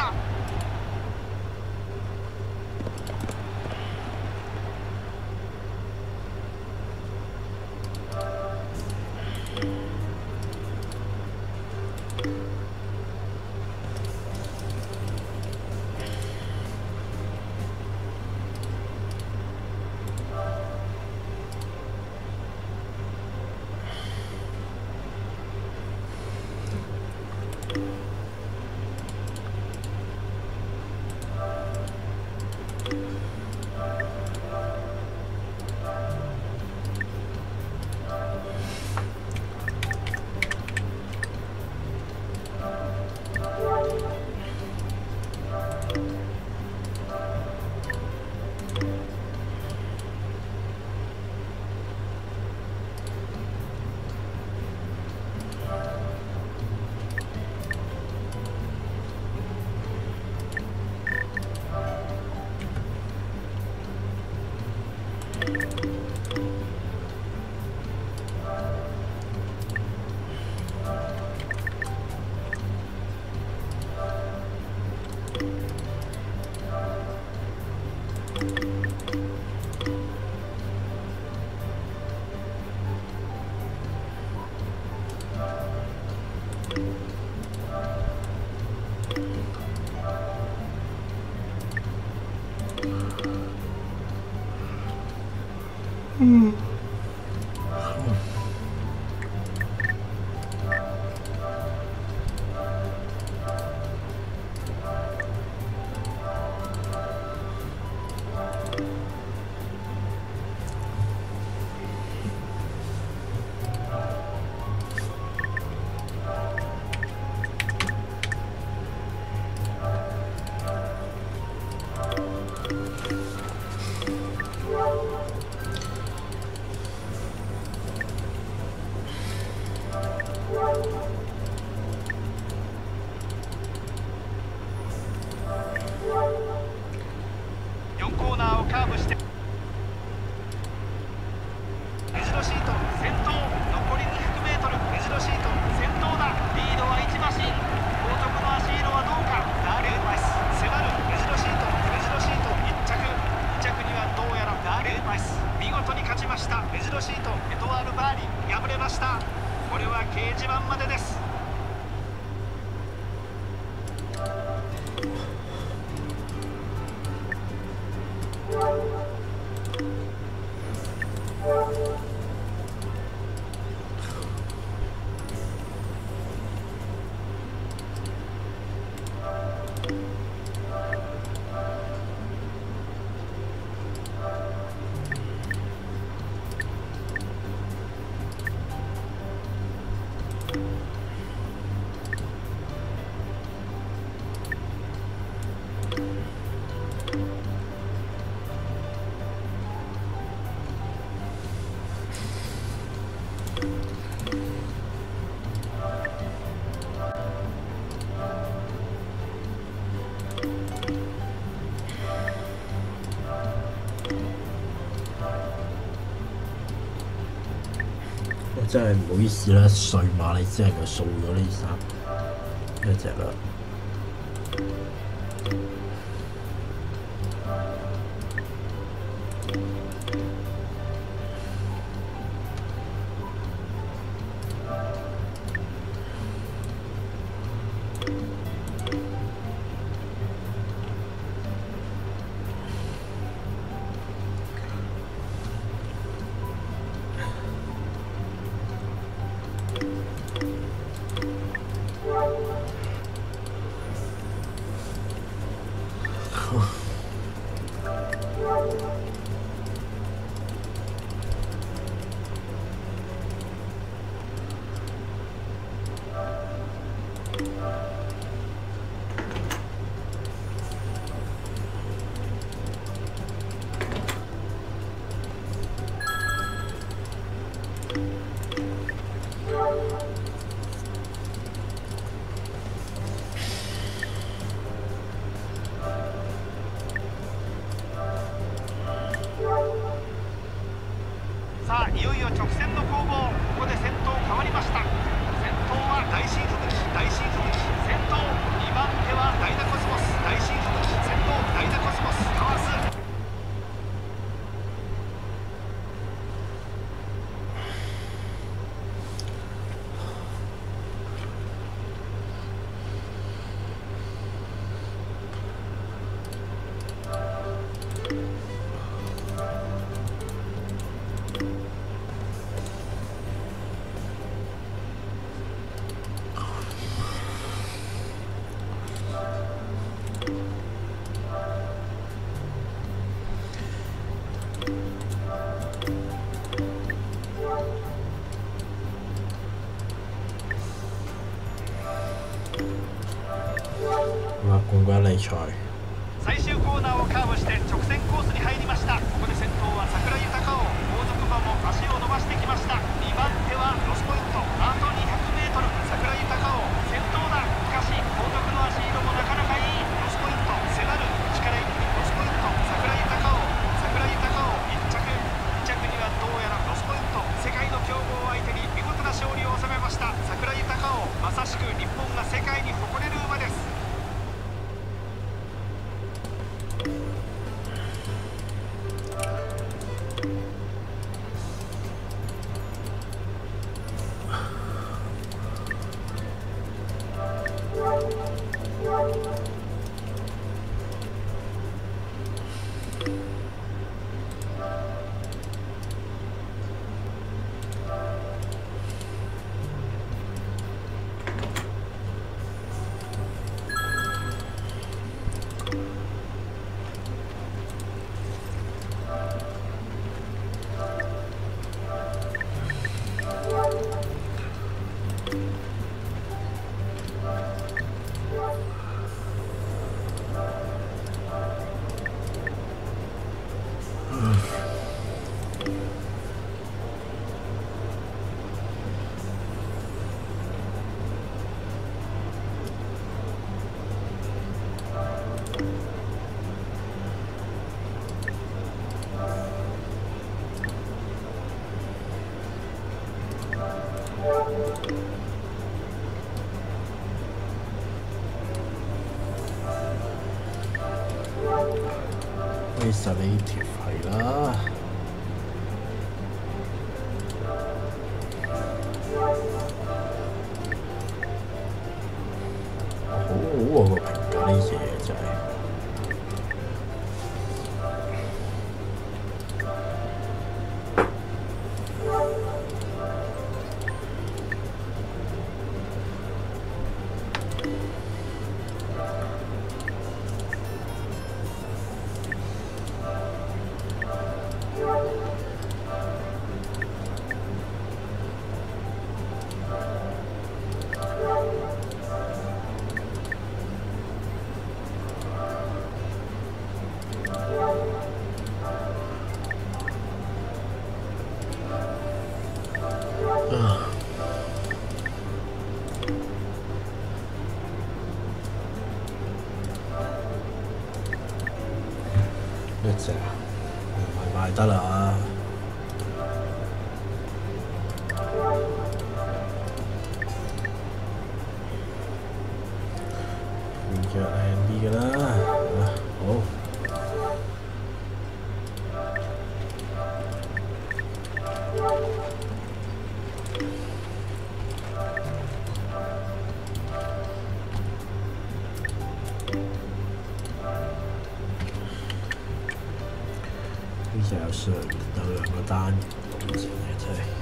S1: 。4コーナーをカーブして目白シート先頭、残り 200m 目白シート先頭だ。リードは1馬身、後続の足色はどうか。ダーレン・バイス迫る目白シート、目白シート1着、2着にはどうやらダーレン・バイス見事に勝ちました。目白シートエトワール・バーリー敗れました。これは掲示板までです。
S2: 真係唔好意思啦，碎馬你只係佢掃咗呢隻啦。
S1: さあいよいよ直線の攻防、ここで先頭変わりました。先頭は大新福士、大新福士、先頭2番手はダイナコスモス、大新福士、先頭ダイナコスモスかわす。
S2: 冠軍理賽
S1: 最終コーナーをカーブして直線コースに入りました。ここで先頭は桜井豊夫、後続馬も足を伸ばしてきました。2番手はロスポイント、あと 200m、 桜井豊夫先頭だ。しかし後続の足色もなかなかいい。ロスポイント迫る、力一気にロスポイント、桜井豊夫、桜井豊夫1着にはどうやらロスポイント、世界の強豪相手に見事な勝利を収めました。桜井豊夫、まさしく日本が世界に誇れる馬です。
S2: 其實呢條係啦，好好個評價呢嘢真係。一隻唔係賣得啦。換隻靚啲嘅啦，好。呢隻有上有兩個單元咁嘅真係。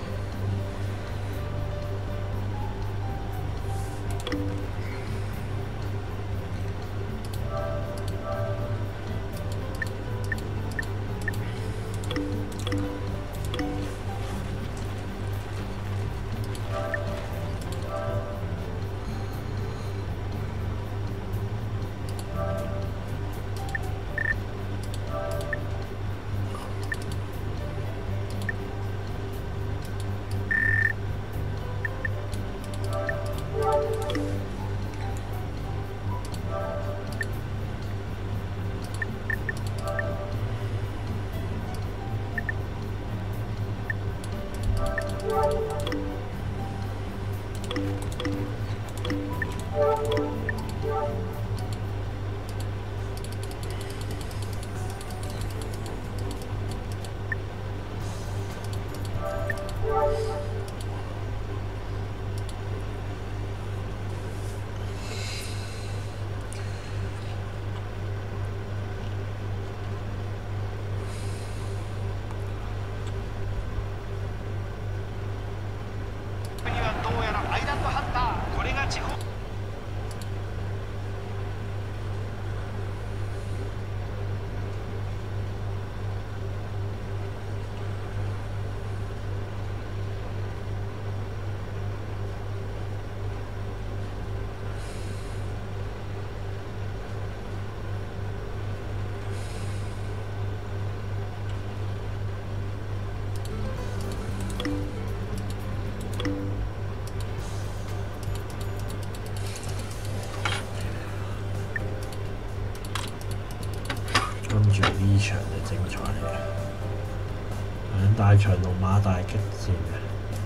S2: 跟住呢場就精彩嚟嘅，兩大場同馬大激戰嘅。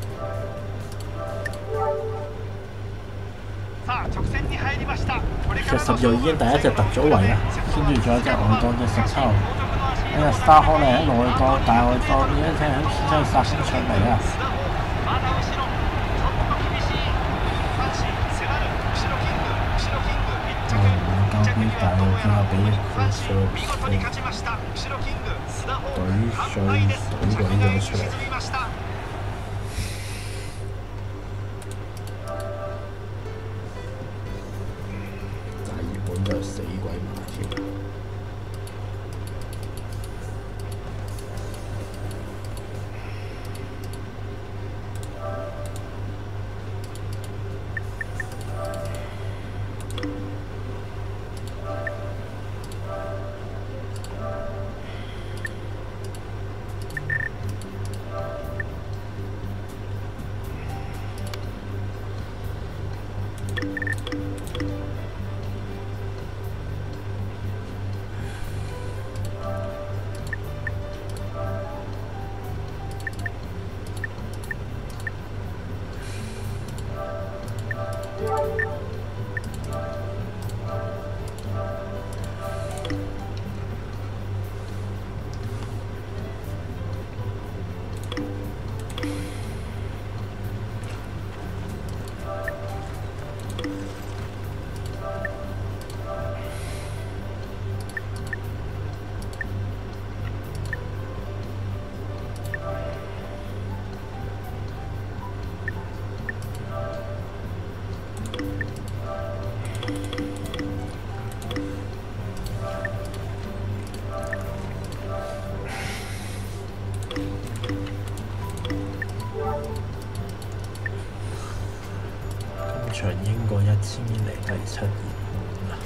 S2: 其實10號已經第一隻突咗圍啦，跟住仲有隻外檔隻17號，Star Hall 咧喺內檔大外檔已經聽響真係殺升上嚟啊！交俾大外交俾佢上隊水鬼咗出嚟。就死鬼馬添。場應該1000嚟第7熱門啦。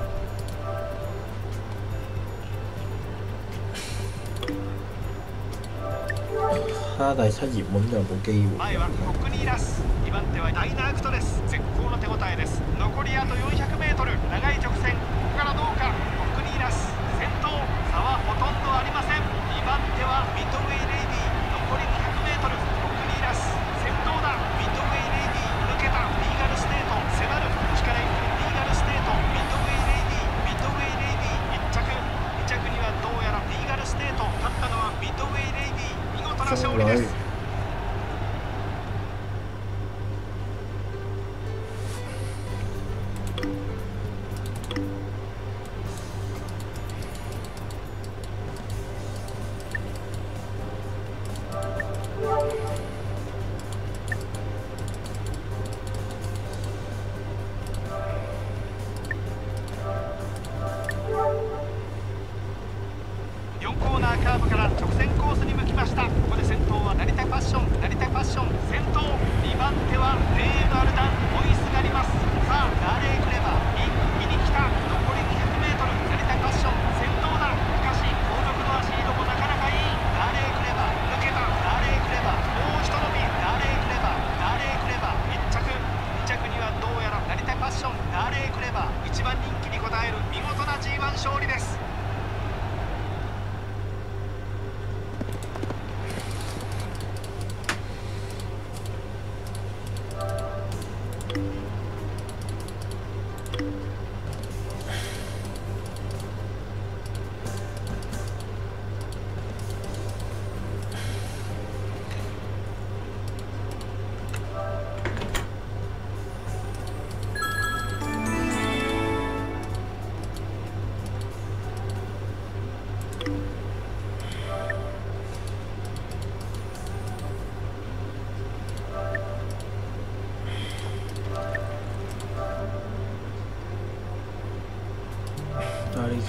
S2: 睇下第7熱門有冇機會。
S1: 前はコックニーラス、2番手はダイナークトです。絶好の手応えです。残りあと400メートル、長い直線。ここからどうか。コックニーラス先頭、差はほとんどありません。2番手はミッドウェイレイディ、残り200メートル。コックニーラス先頭だ。ミッドウェイレイディ抜けた。リーガルステート迫る。内から行くリーガルステート、ミッドウェイレイディ、ミッドウェイレイディ1着、2着にはどうやらリーガルステート。勝ったのはミッドウェイレイディ、見事な勝利です。
S2: 第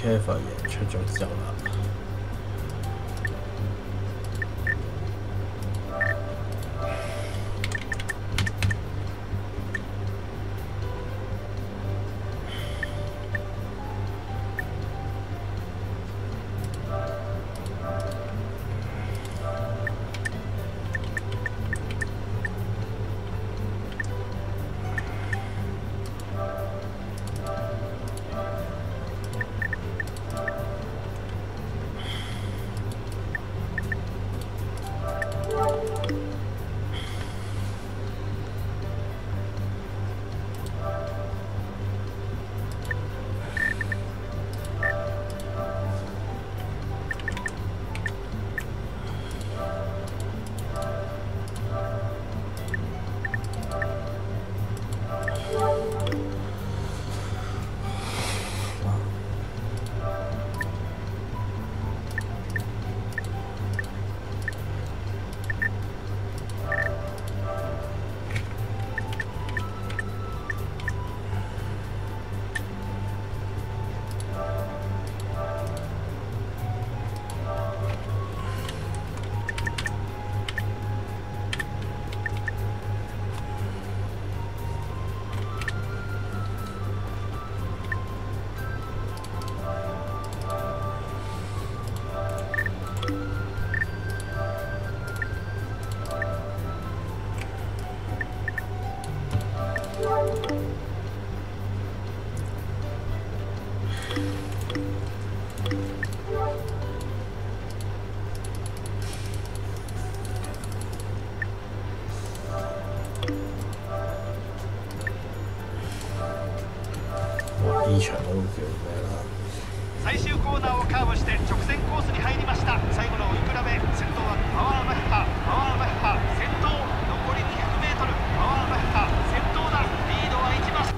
S2: Kevin 贏出咗之後啦。呢場都叫咩啦？
S1: 最終コーナーをカーブして直線コースに入りました。最後の追い比べ、先頭はパワーマッハ、パワーマッハ先頭、残り 200m、パワーマッハ先頭だ。リードは1馬身。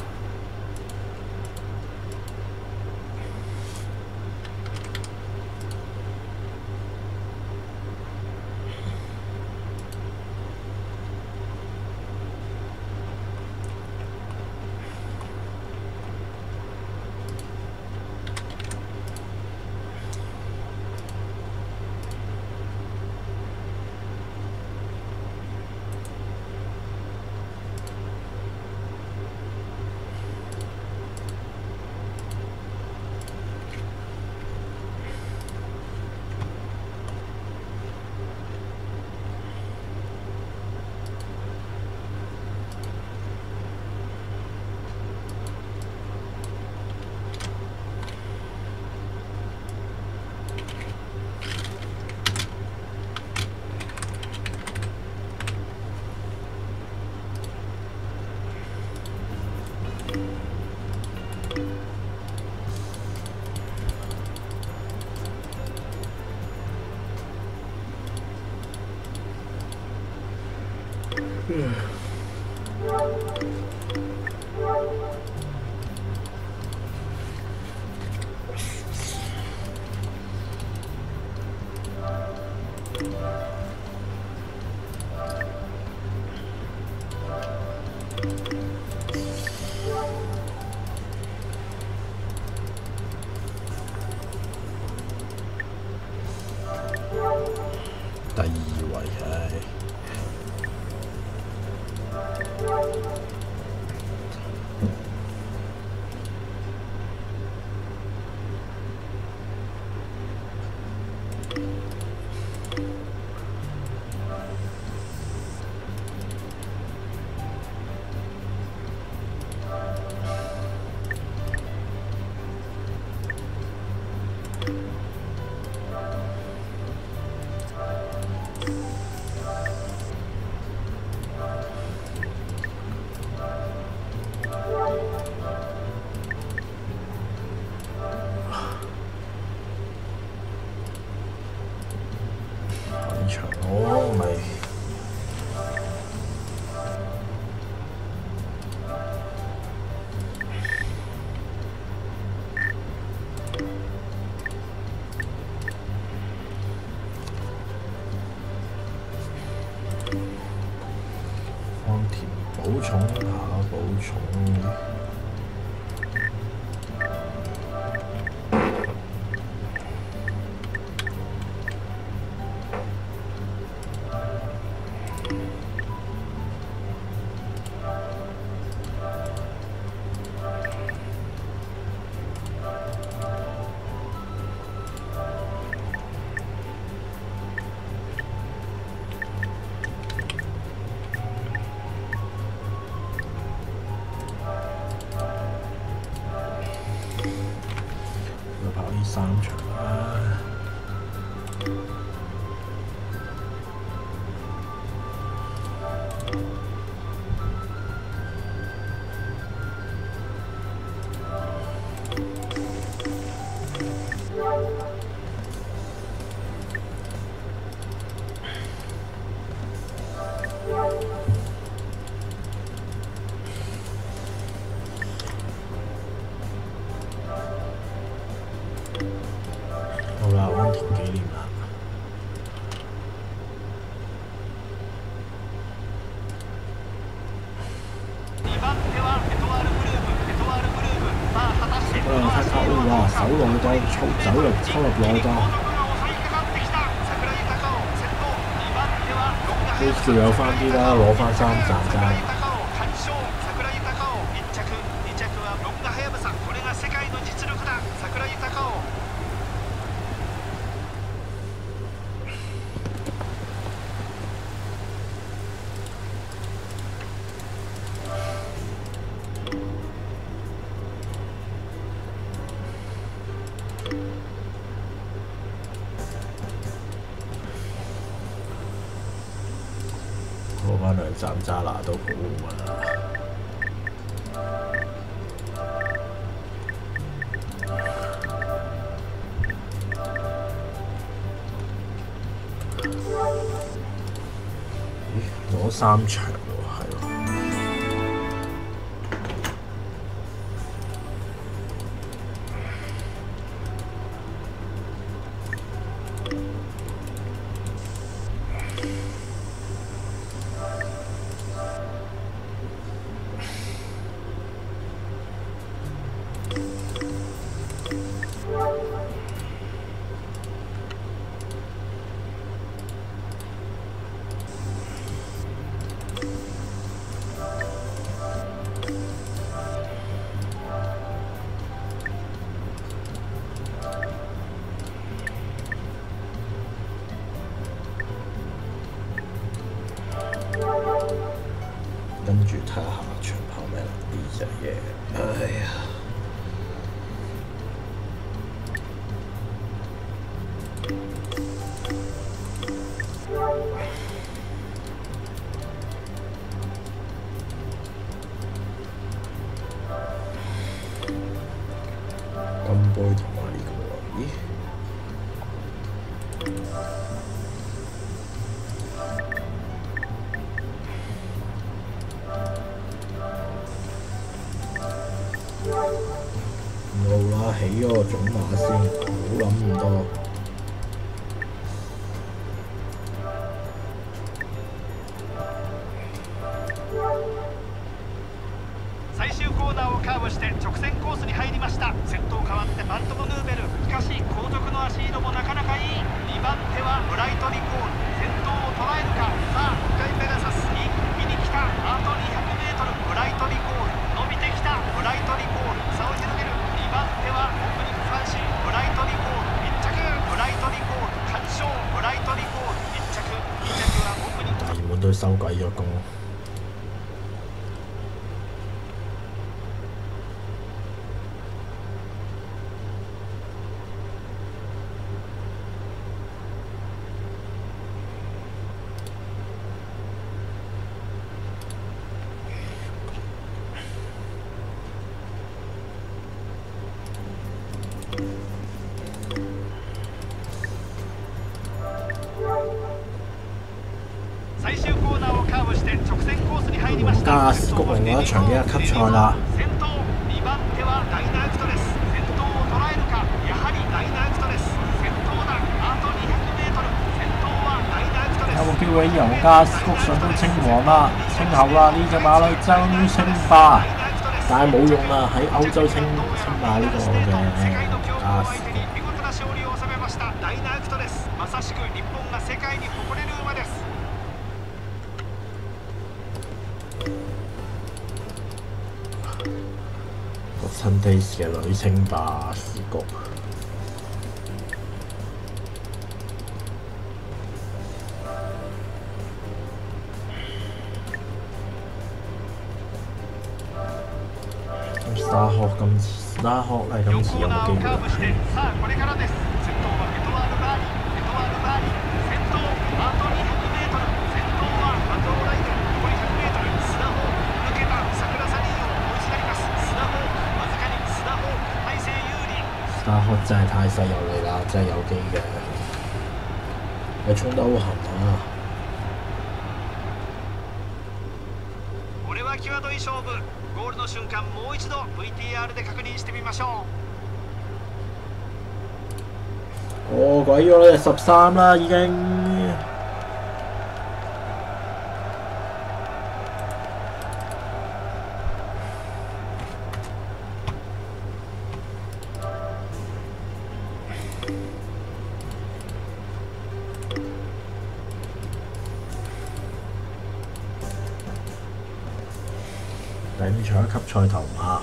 S2: 第2位係。哦，咪放田補充下補充。 跑呢3場啦。好啦，安田紀念啦。睇卡烏哇，手內檔走入抽入內檔，都叫有翻啲啦，攞翻3站啫。攞翻2站渣拿都好啊！攞3場喎，係喎。跟住睇下下場跑咩啦？呢隻嘢，哎呀！金杯同埋呢個喎，咦？冇啦，起咗個種馬先，唔好諗咁多。
S1: 最終コーナーをカーブして直線コースに入りました。先頭変わってバントムヌーベル、しかし後続の足色もなかなかいい。2番手はブライトリコール、先頭を捉えるか。さあ1回ペガサス一気に来た。あと 200m ブライトリコール伸びてきた。ブライトリコール差を広げる。2番手はオープニングファンシーブライトリコール1着、ブライトリコール完勝。ブライトリコール1着、2着はオープニング。
S2: 大滿都收鬼咗工。
S1: 最終コーナーをカーブして直線コースに入りました。
S2: 加斯谷另外一場嘅級賽啦。
S1: 先頭2番手はダイナアクトです。先頭を捉えるか。やはりダイナアクトです。先頭だ。あと 200m。先頭はダイナアクトです。
S2: 有冇機會由加斯谷上到青黃啦、青後啦？呢隻馬女爭於稱霸，但係冇用啊！喺歐洲稱霸呢個嘅加斯谷。
S1: 見事な勝利を収めましたダイナアクトです。まさしく日本が世界に誇れる馬です。
S2: 親 taste 嘅女清吧時局。Star Hawk 今次 Star Hawk 咧今次有冇機會？
S1: さあこれからです。先頭はエドワード・バーリー。エドワード・バーリー先頭あと 200m。先頭はマトロライト。残り 100m。スダホ抜けた桜サリーを追いすがります。スダホわずかにスダホ大勢有利。
S2: Star Hawk 真係太細有利啦，真係有機嘅。你衝得好行啊！
S1: これは際どい勝負。ゴールの瞬間もう一度 VTR で確認してみましょ
S2: う。哦，鬼咗你13啦已經。頂搶級賽頭馬。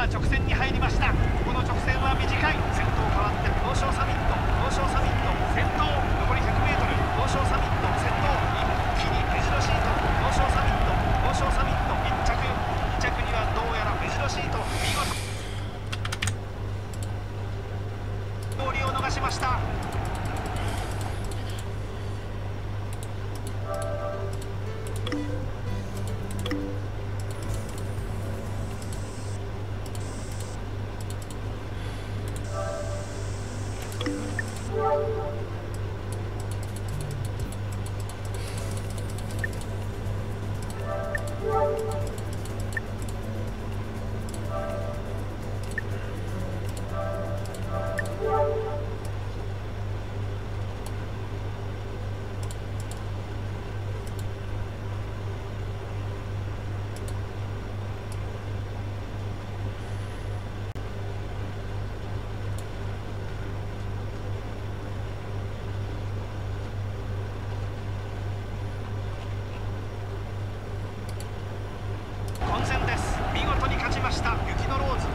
S1: あ直線に入りました。この直線は短い。先頭変わって東証サミット、東証サミット先頭、残り 100m、 東証サミット先頭、一気に目白シート、東証サミット、東証サミット1着、2着にはどうやら目白シート、見事通りを逃しました。混戦です。見事に勝ちました雪のローズ。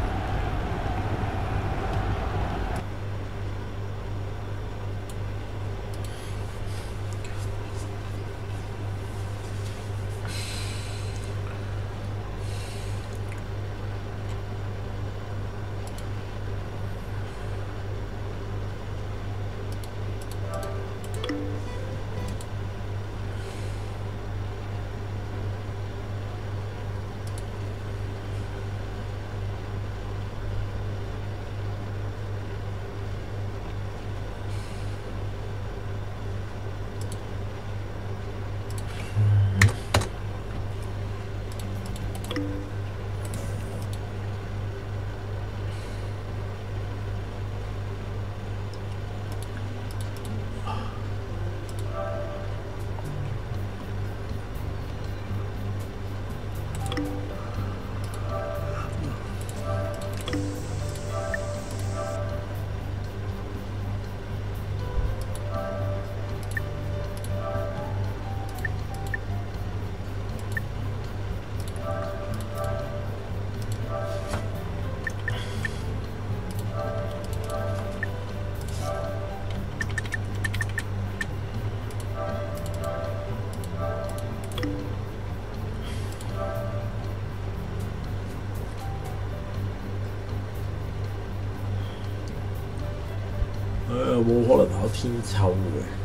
S2: 冇可能考天秋嘅。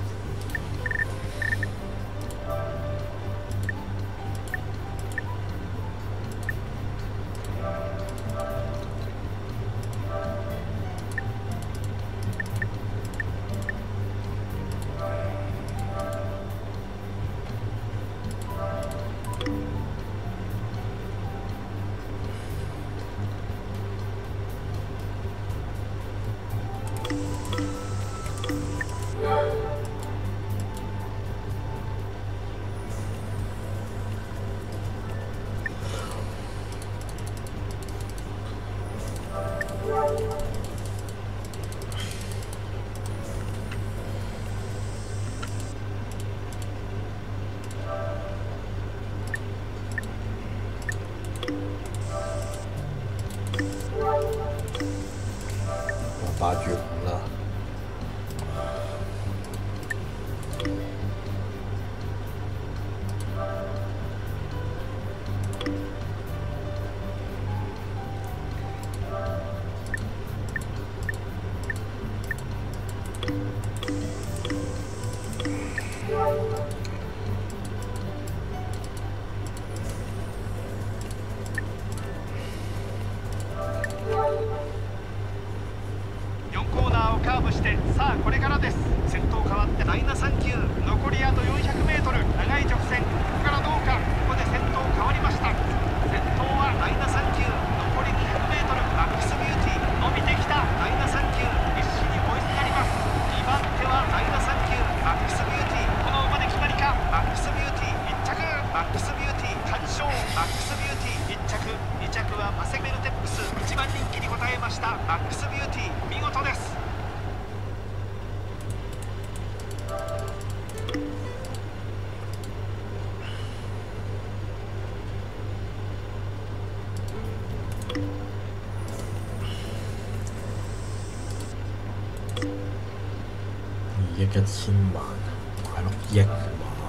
S2: 1000萬，買6億嘛。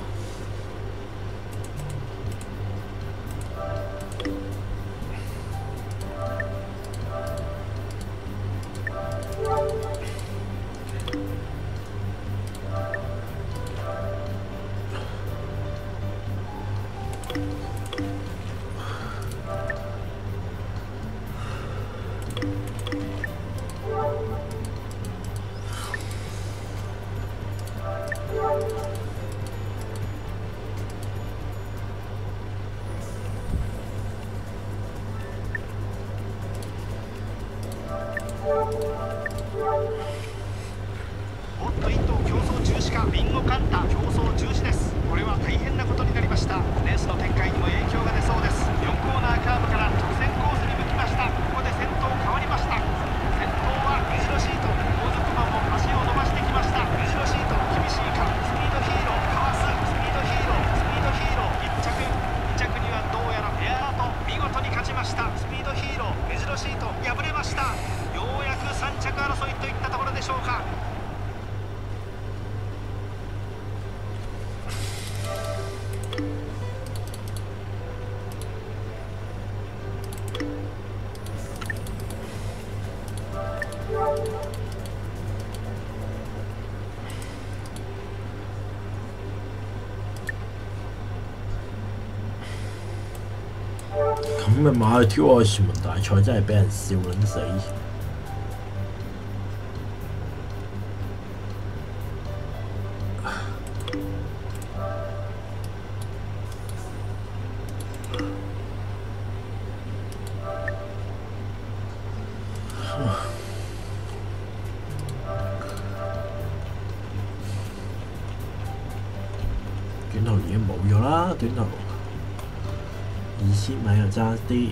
S1: おっと1頭競争中止か。ビンゴカンタ競争中止です。これは大変なことになりました。レースの展開にも影響が出そうです。4コーナーカーブから直線コースに向きました。ここで先頭変わりました。先頭は後ろシート。後続馬も足を伸ばしてきました。後ろシート厳しいか。スピードヒーローかわす。スピードヒーロースピードヒーロー1着2着にはどうやらエアート見事に勝ちました。スピードヒーロー目白シート敗れました。ようやく3着争いといったところでしょうか。
S2: 咁嘅馬去挑愛船門大賽真係俾人笑撚死。短途已經冇咗啦，短途2000米又爭啲。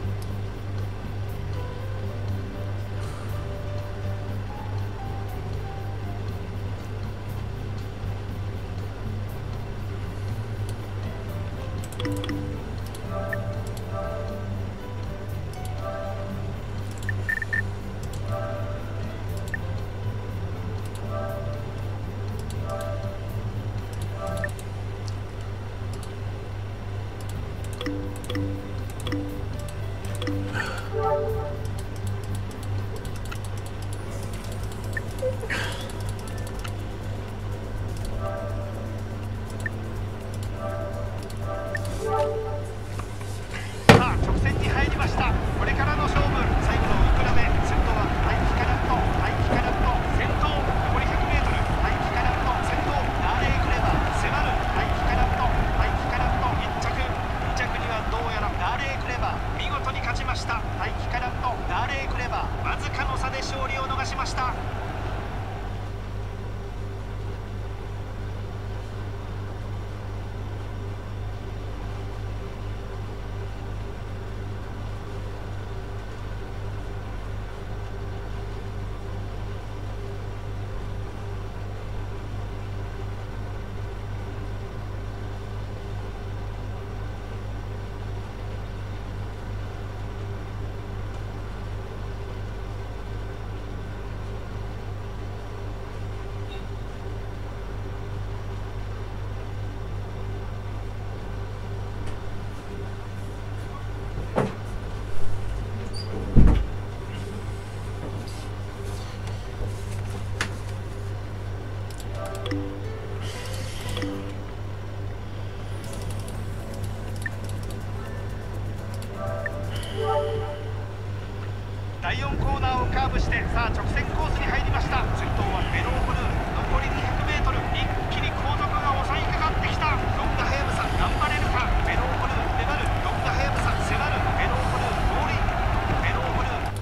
S1: 第4コーナーをカーブしてさあ直線コースに入りました。先頭はメローブルー残り 200m 一気に後続が襲いかかってきた。ロンガハヤブサ頑張れるか。メローブルー粘る。ロンガハヤブサ迫る。メローブルーゴールイン。メローブルー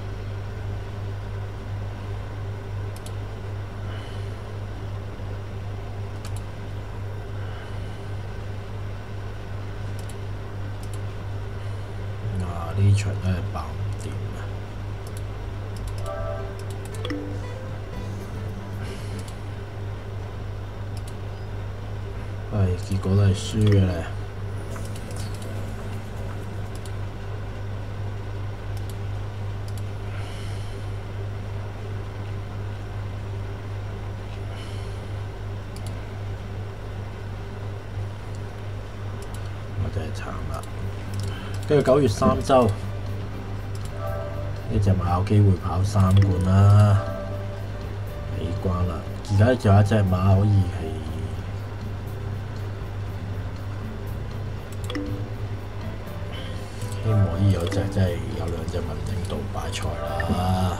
S2: 呢場都係爆唔掂啊！結果都係輸嘅咧。 真係慘啦。跟住9月3週呢隻馬有機會跑3冠啦，起關啦。而家仲有一隻馬可以係希望可以有隻真係有2隻文定杜拜賽啦。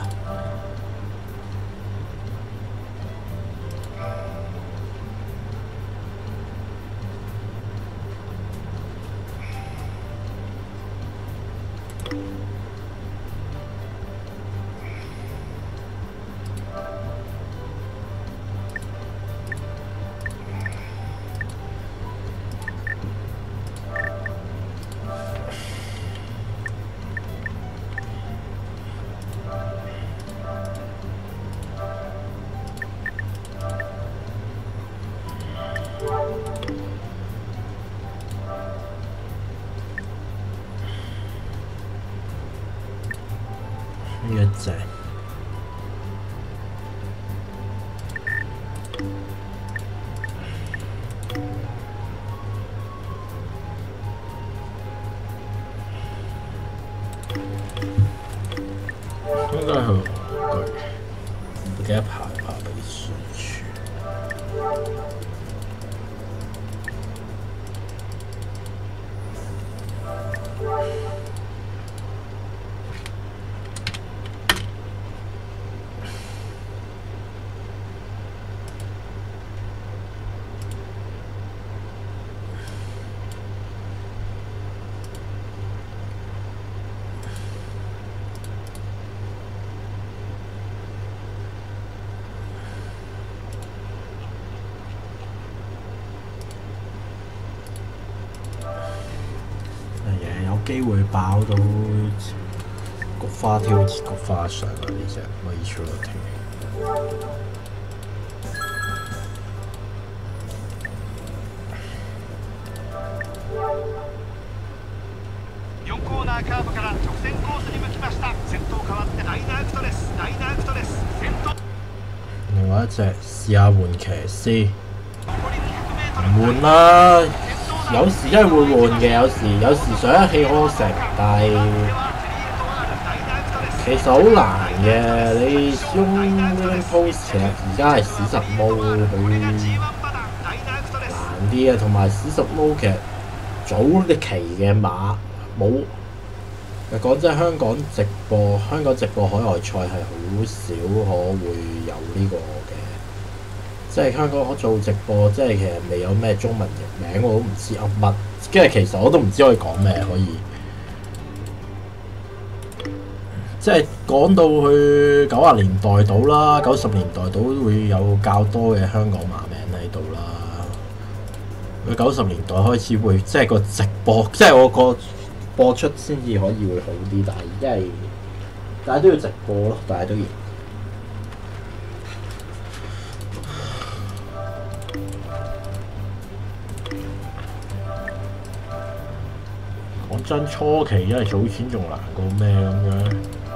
S2: 呢一隻應該係好攰，唔記得爬到啲水柱。機會爆到菊花挑枝菊花上啊！呢隻威超落停。
S1: 4コーナーカーブから直線コースに向きました。先頭変わってダイナークトレス、ダイナークトレス先頭。
S2: 另外一隻試下換騎師，唔換啦。有時真係會換嘅，有時想一氣呵成，但係其實好難嘅。你用呢啲 post 其實而家係史實毛佢難啲啊，同埋史實毛其實早啲期嘅馬冇。講真，香港直播海外賽係好少可會有呢個嘅。即係香港做直播，即係其實未有咩中文譯名，我都唔知噏乜。跟住其實我都唔知可以講咩可以。即係講到去90年代到啦，90年代到會有較多嘅香港馬名喺度啦。佢90年代開始會即係個直播，即係我個播出先至可以會好啲，但係因為大家都要直播咯，大家都要。講真，初期因為儲錢仲難過咩咁樣。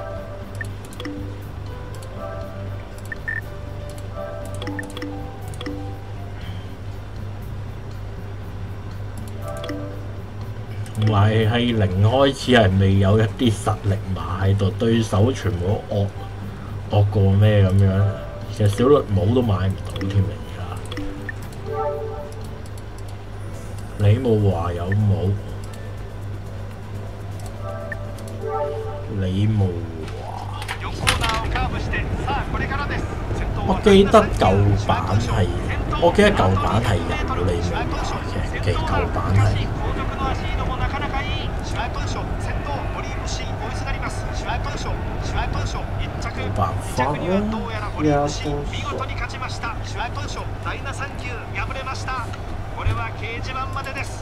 S2: 同埋係零開始係未有一啲實力馬喺度，對手全部都惡過咩咁樣。其實小綠帽都買唔到添而家。李慕華有冇？李慕華，我記得舊版係，我記得舊版係有李慕華嘅，其實舊版係。冇辦法啦，いやそう
S1: 見事に勝ちました。シュワトン賞ダイナサンキュー敗れました。これは掲示板までです。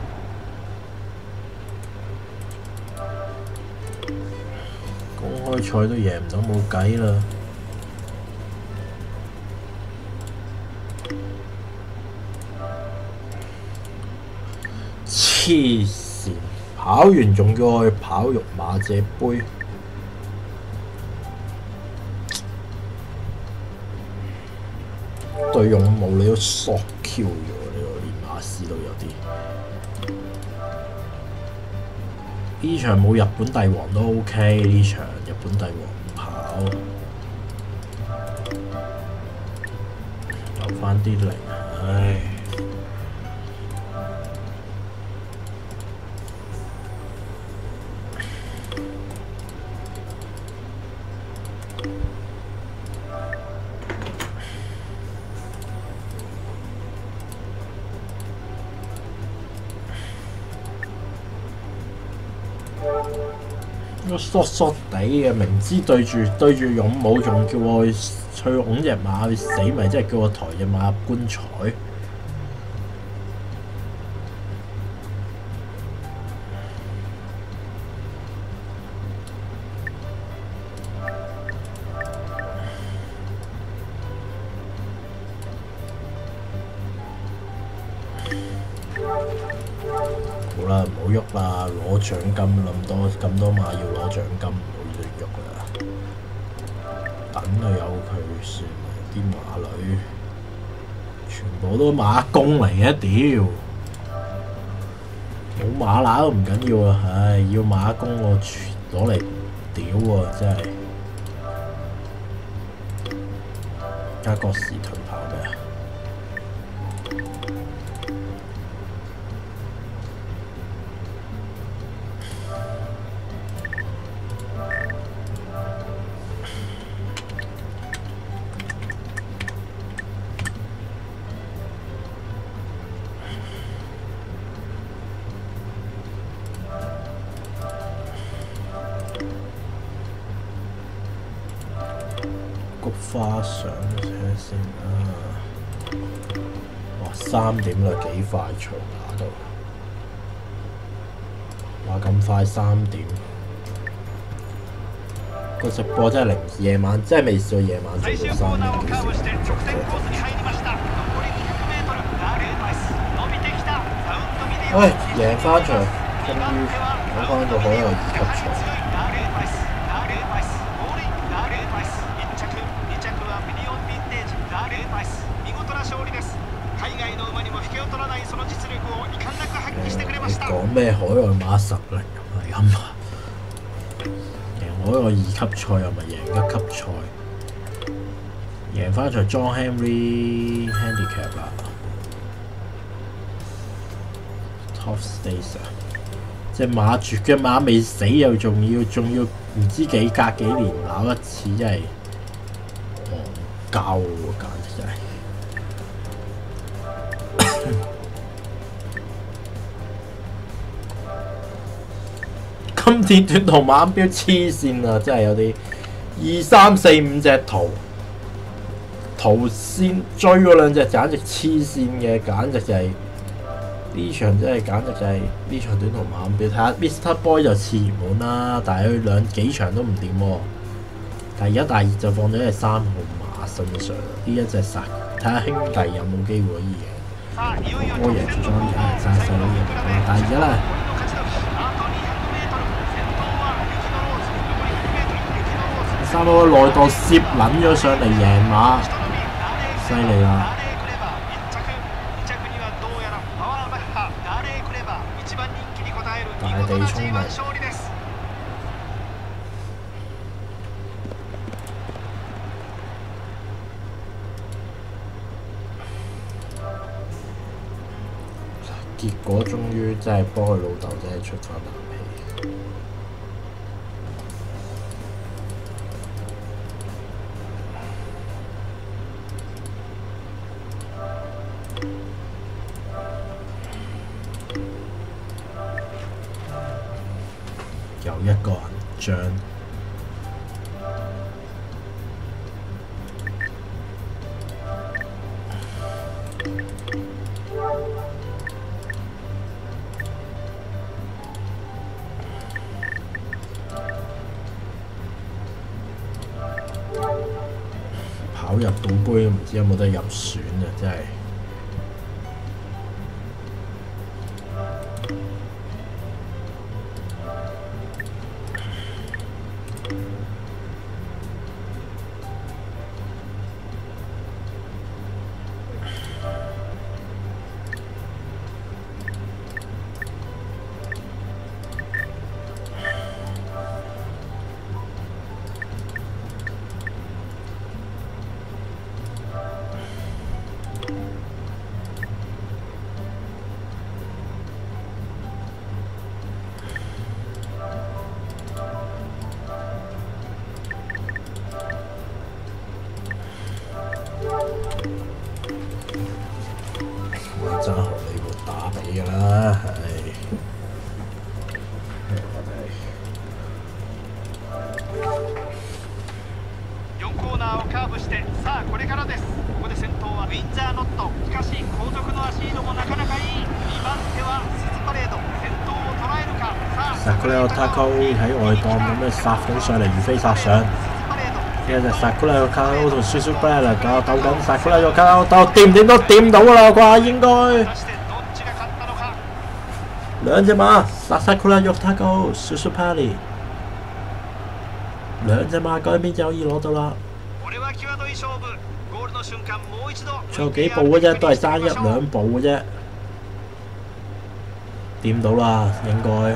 S2: 公開賽都贏唔到，冇計啦。黐線，跑完仲叫我去跑育馬者杯。對勇武你都索 Q 咗，呢個練馬師都有啲。 呢場冇日本帝王都 OK， 呢場日本帝王唔跑，留翻啲零，唉。索索地嘅，明知對住勇武，仲叫我去擁隻馬去死，咪即係叫我抬隻馬入棺材。好啦，唔好喐啦，攞獎金咁多馬要攞獎金，唔好亂喐啦。等佢有佢算啦，啲馬女全部都馬公嚟嘅，屌！冇馬乸都唔緊要啊，唉，要馬公我攞嚟屌喎，真係。加國士盾跑咩啊？菊花上睇下先啊！哇，3點啦，幾快場打到！話咁快3點，個直播真係夜晚，真係未試過夜晚做到3點。喂，贏翻場，終於攞翻個海外2級賽。你講咩海外馬實力唔係咁啊？贏海外2級賽又咪贏1級賽？贏翻場 John Henry Handicap 啦 ，Top Stakes 啊！隻馬絕嘅馬未死又仲要唔知幾隔幾年鬧一次，真係戇鳩喎，簡直真係。今次短途馬標黐線啊！真係有啲2、3、4、5隻圖先追嗰兩隻，簡直黐線嘅，簡直就係、呢場真係簡直就係呢場短途馬標。睇下 Mr. Boy 就熾熱門啦，但係佢幾場都唔掂喎。但係而家大熱就放咗喺3號馬身上，呢一隻殺，睇下兄弟有冇機會可以贏。波贏咗曬手嘅，但係而家咧。3號內檔攝撚咗上嚟贏馬，犀利啦！大地聰明，結果終於真係幫佢老豆真係出翻啖氣。又一個銀章，跑日本杯唔知有冇得入選啊！真係。 啦，係。
S1: 4コーナーをカーブして、さあこれからです。ここで先頭はウィンザーノット。しかし後続のアシードもなかなかいい。2番手はスズパレード。先頭を捉えるか。さあ
S2: Sakura Taco 喺外檔咁樣殺緊上嚟，如飛殺上。其實 Sakura Taco 同 Suzu Bella 鬥緊 Sakura Taco 鬥掂唔掂都掂到㗎啦啩，應該。兩隻馬殺 Sakura Taco、Suzu Bella。兩隻馬嗰邊就可以攞到啦。仲有幾步嘅啫，都係爭1-2步嘅啫。掂到啦，應該。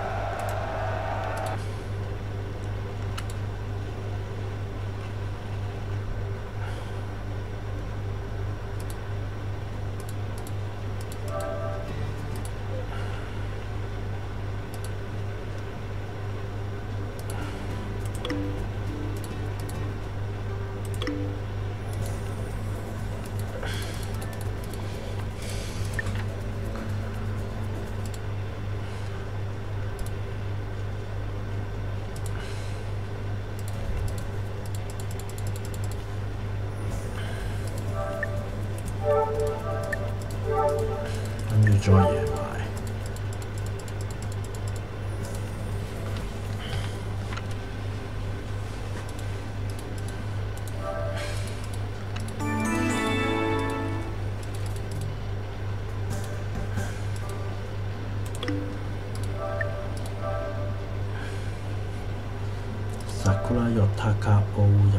S2: 跟住再贏埋。Sakura Yotaka 歐遊。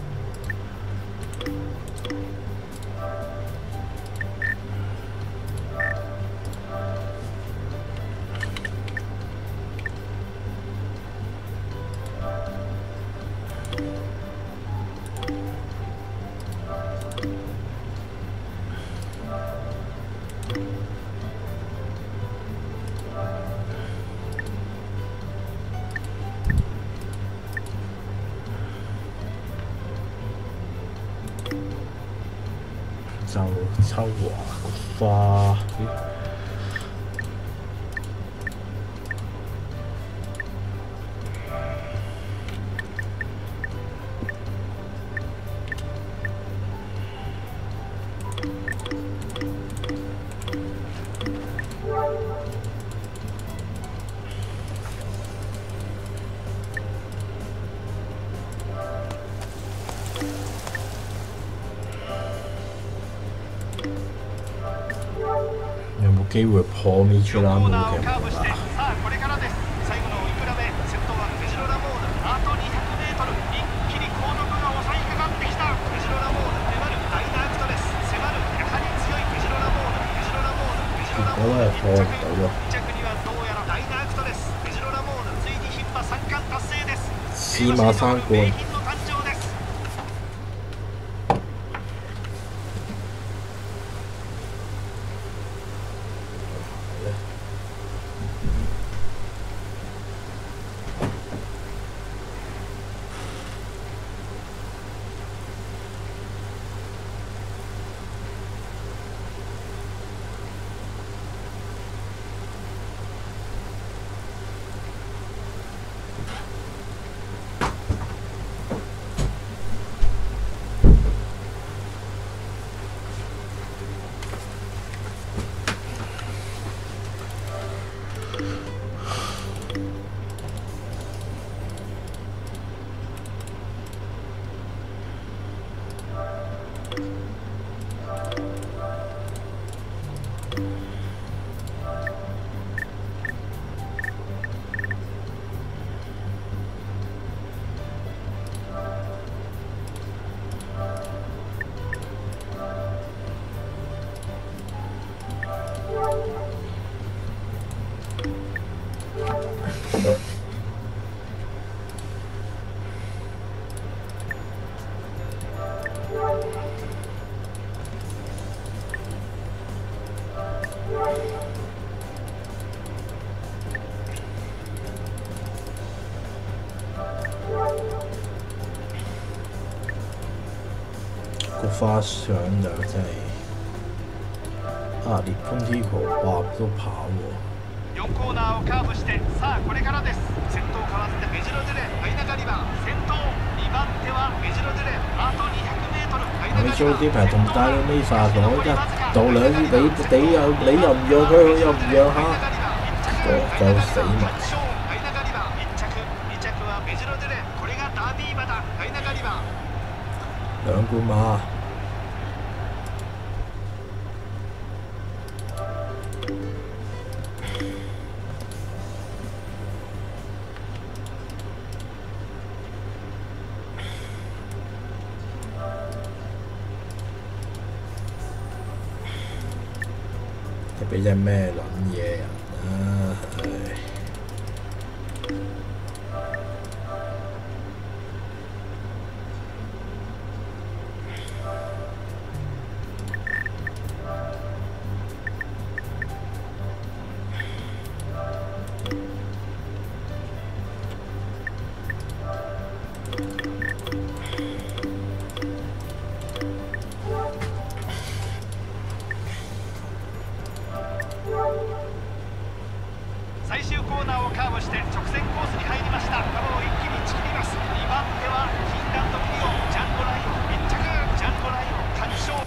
S2: 就秋華花。有冇機會破ミチュラム嘅馬？結果咧破唔到喎。司馬三冠。個花相就真係啊，日本 Tico 哇都跑喎。
S1: 4コーナーをカーブして、さあこれからです。先頭変わってメジロドゥレアイナガリバ先頭、2番手はメジロドゥレあと 200m アイナガリバ。
S2: 佢做啲牌同大佬呢發攞一到兩你又唔讓佢，佢又唔讓下，就死埋。兩冠馬。俾隻咩撚嘢人啊！唉。
S1: 最終コーナーをカーブして直線コースに入りました。幅を一気に突き切ります。2番手はキンランドピリオジャンゴライオン1着、ジャンゴライオン完勝。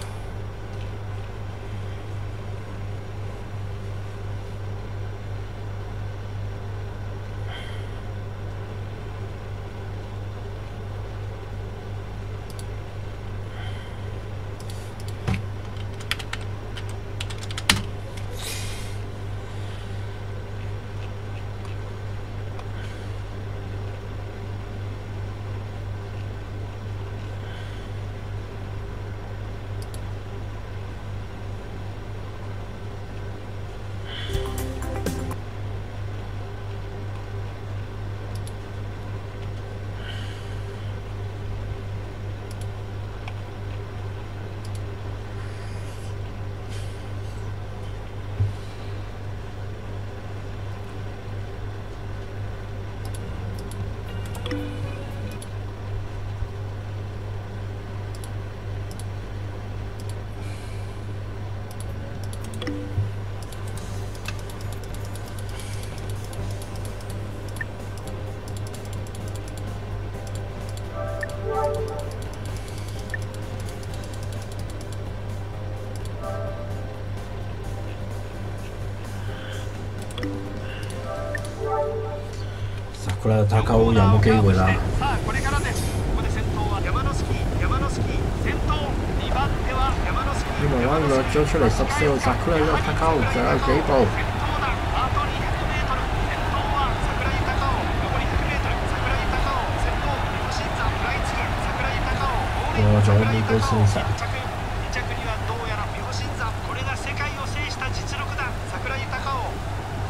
S2: 桜高尾有冇機會啦？
S1: さあこれからです。ここで先頭は山のスキー、山のスキー先頭、2番手は山のスキー。
S2: 因為我掠咗出嚟14號桜高尾仲有幾步？
S1: 先頭だ。あと 200m。先頭は桜井高尾。残り 100m。桜井高尾先頭。新山食らいつく桜井高尾。
S2: 過咗呢杯先生。
S1: 2着にはどうやら美保新山。これが世界を制した実力だ。桜井高尾。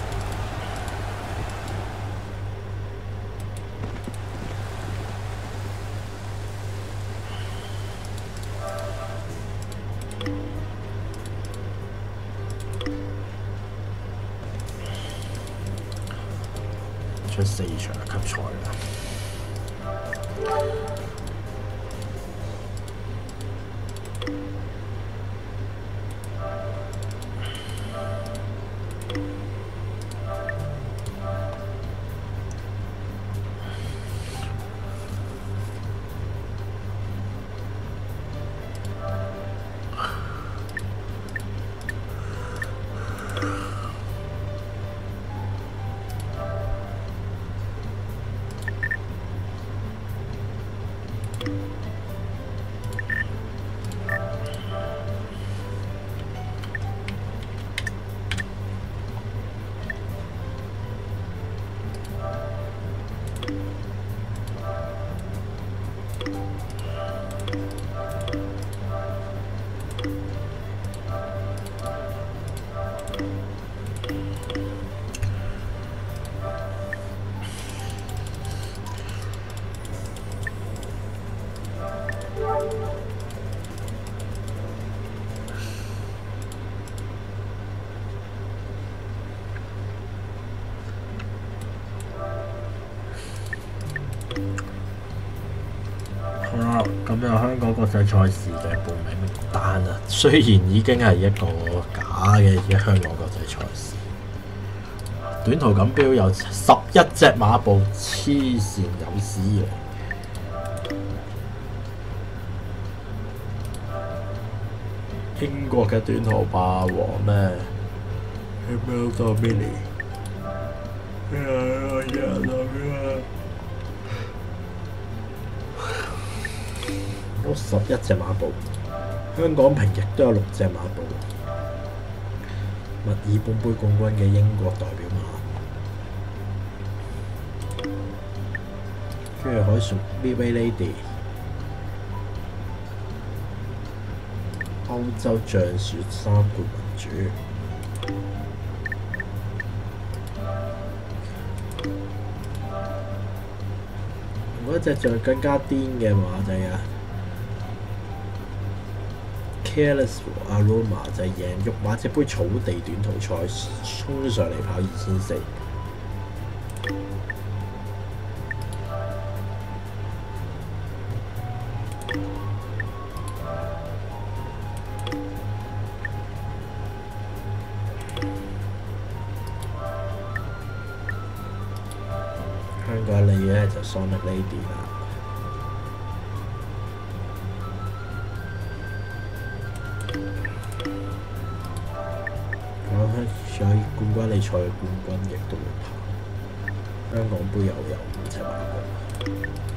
S1: 出4場級賽啦。
S2: 咁有香港國際賽事嘅報名名單啊，雖然已經係一個假嘅香港國際賽事，短途錦標有11隻馬步，黐線有史以嚟。英國嘅短途霸王咩 ？Hamilton Mini 都11隻馬步，香港平亦都有6隻馬步。墨爾本杯冠軍嘅英國代表馬，跟住海船 Midway Lady， 歐洲橡樹3冠民主。嗰隻仲更加癲嘅馬仔啊 ！Careless Aroma 就係贏育馬隻杯草地短途賽，衝上嚟跑2400。香港你咧就 Sonic Lady 啦。仲有冠軍理賽嘅冠軍亦都會跑，香港杯又有5隻馬步。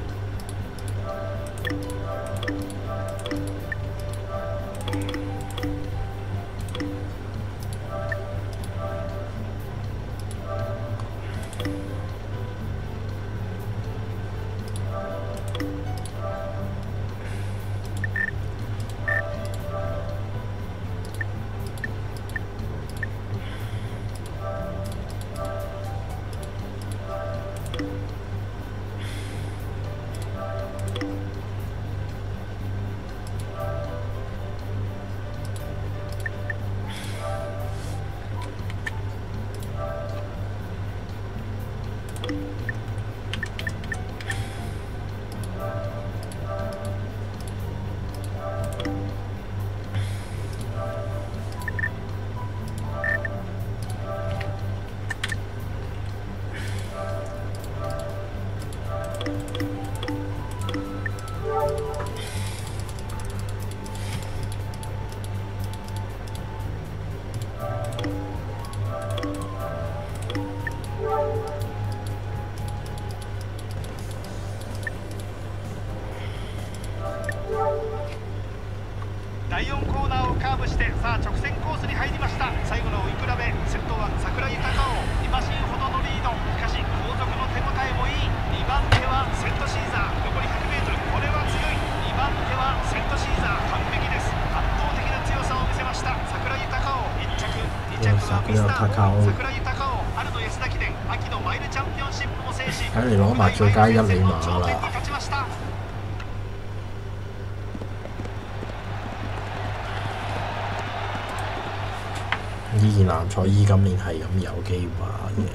S1: 第4コーナーをカーブして、さあ直線コースに入りました。最後の追い比べ、先頭は櫻井孝雄、2馬身ほどのリード。しかし後続の手応えもいい。2番手はセントシーザー、残り 100m、 これは強い。2番手はセントシーザー、完璧です。圧倒的な強さを見せました。櫻井孝雄1着、2着はミスター櫻井孝雄、春の安田記念、秋のマイルチャンピオンシップも制し、
S2: 睇嚟攞埋最佳一哩馬
S1: 頂点に
S2: 啦。
S1: 立ちました。
S2: 依然男賽衣今年係咁有機會嘅。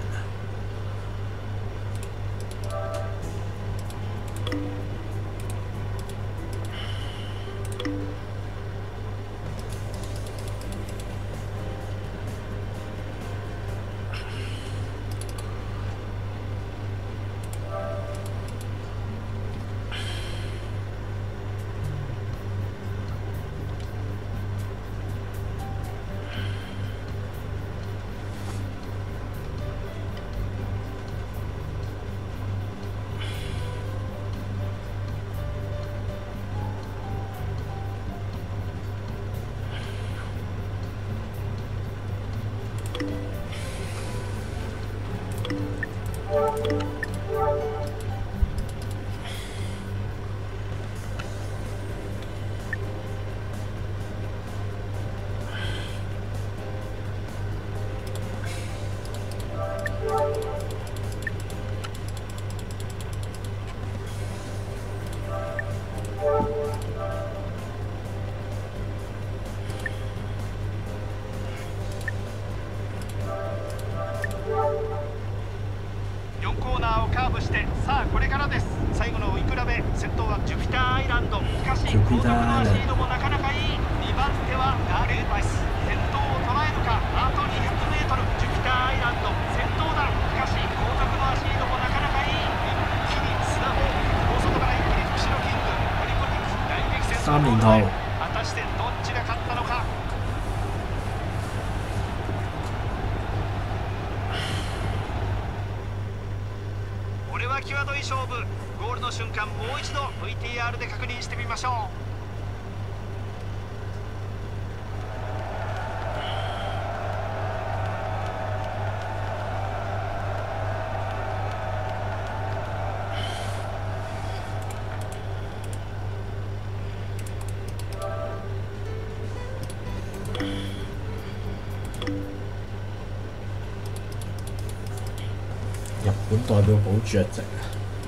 S1: 4ココーナーをカーブして、さあこれからです。最後の追い比べ、先頭はジュピターアイランド。しかし後続のシードもなかなかいい。2番手はガーレーバイス。先頭を捉えるか。あと 200m ジュピターアイランド先頭だ。しかし後続のシードもなかなかいい。一気にスナホ大外から一気に後ろキングオリコニクス大激戦
S2: 3連投。
S1: 果たしてどっちが勝ったのか。これは際どい勝負。ゴールの瞬間もう一度 VTR で確認してみましょう。
S2: 日本代表好着跡啊！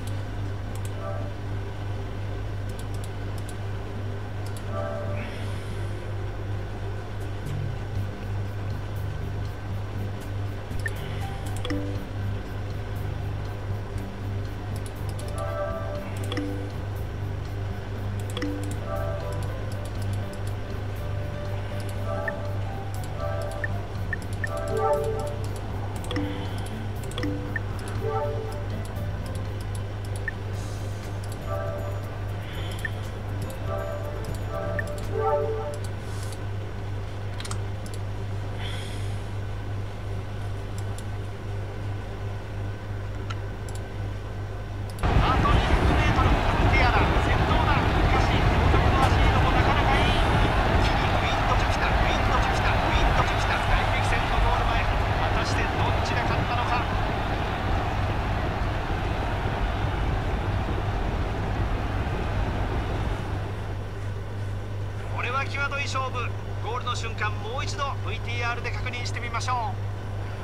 S2: 際どい勝負。ゴールの瞬間もう一度 VTR で確認してみましょう。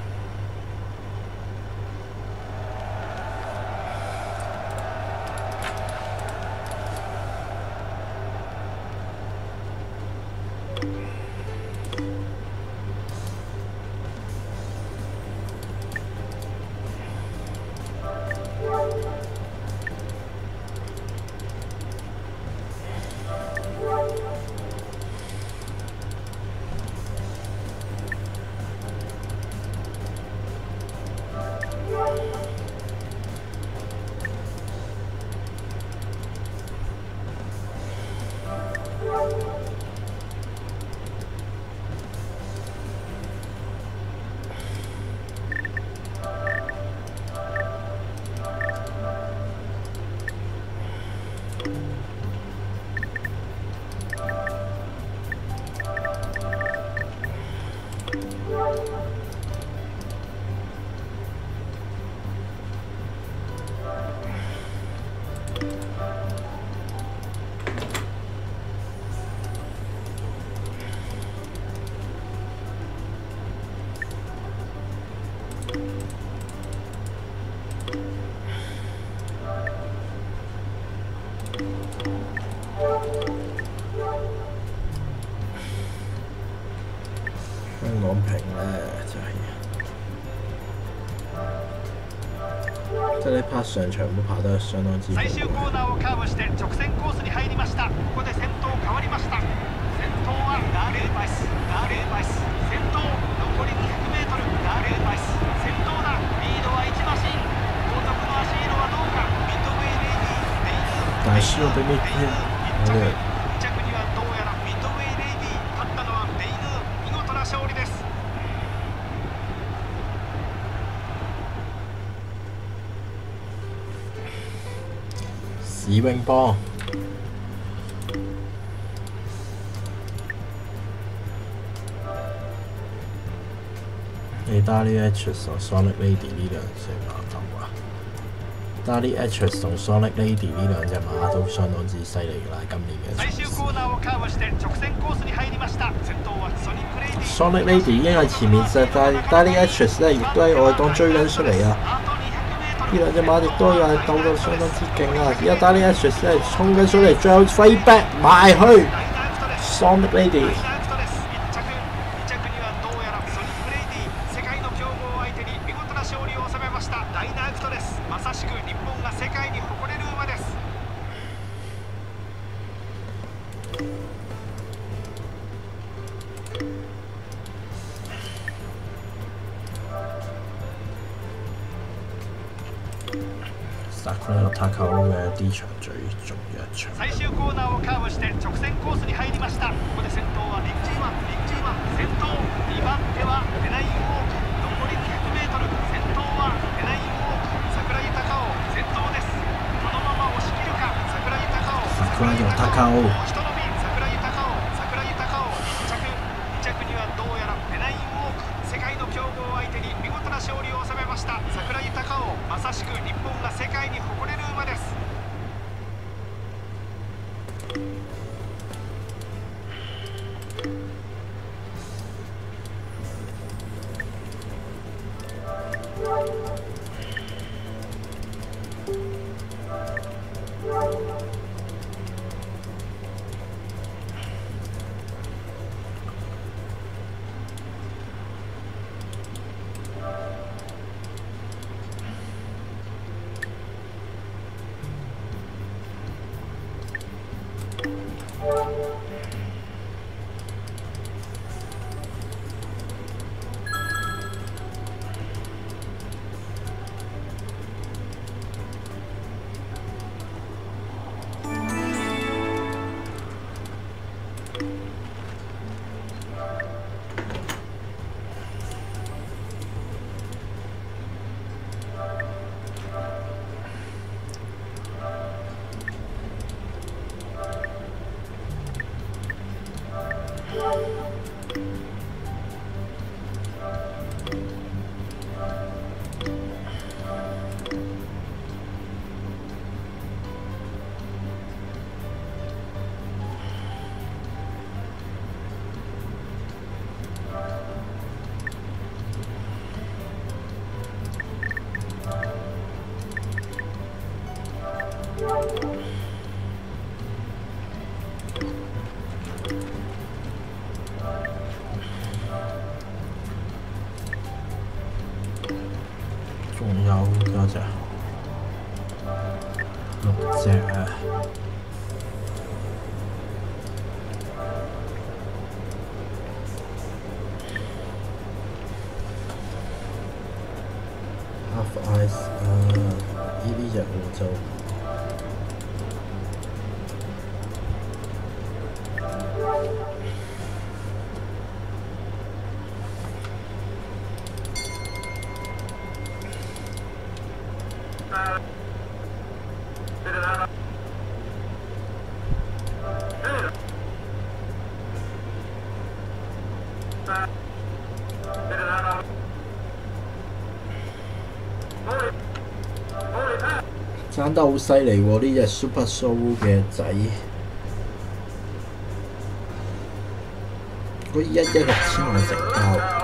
S2: 香港平咧即係呢 part 上場都跑得相當之好。
S1: 最終コーナーをカーブして直線コースに入りました。ここで先頭変わりました。先頭はガーレーバイス。ガーレーバイス先頭。残り 200m ガーレーバイス先頭だ。リードは1馬身。後続の足色はどうか。ミッドウェイレディデイズ。
S2: 但係輸咗俾咩添？我哋
S1: 2着にはどうやらミッドウェイレディ。勝ったのはデイヌー。見事な勝利です。
S2: 史永邦。你 Darly H 同 Sonic Lady 呢兩隻馬咁啊 ！Darly H 同 Sonic Lady 呢兩隻馬都相當之犀利㗎啦，今年嘅。
S1: 最終コーナーをカーブして直線コースに入りました。先頭はソニックレイディ。
S2: Sonic Lady 已經喺前面隻，但係 Darly H 咧亦都喺外檔追緊出嚟啊！呢兩隻馬亦都有係鬥到相當之勁啊！而家 Darly H 咧衝緊出嚟，最後飛 back 埋去 Sonic Lady。
S1: 2着にはどうやらソニックレイディ。世界の強豪相手に見事な勝利を収収めました。ダイナアクトです。まさしく日本が世界に誇れる馬です。
S2: 桜塔口嘅呢場最重要一場。
S1: 最終コーナーをカーブして直線コースに入りました。ここで先頭はリッチーマン、先頭2番手はペナインウォーク、残り 200m、先頭はペナインウォーク、桜井孝雄先頭です。このまま押し切るか、桜井孝雄、一伸び、桜井孝雄、1着にはどうやらペナインウォーク、世界の強豪相手に見事な勝利を収めました。桜井孝雄、まさしく日本が世界に誇れる馬です。
S2: 仲有幾多隻？6隻啊！Half Ice 呢隻我就爭得好犀利喎！呢隻 Super Show 嘅仔，嗰116,000萬成交。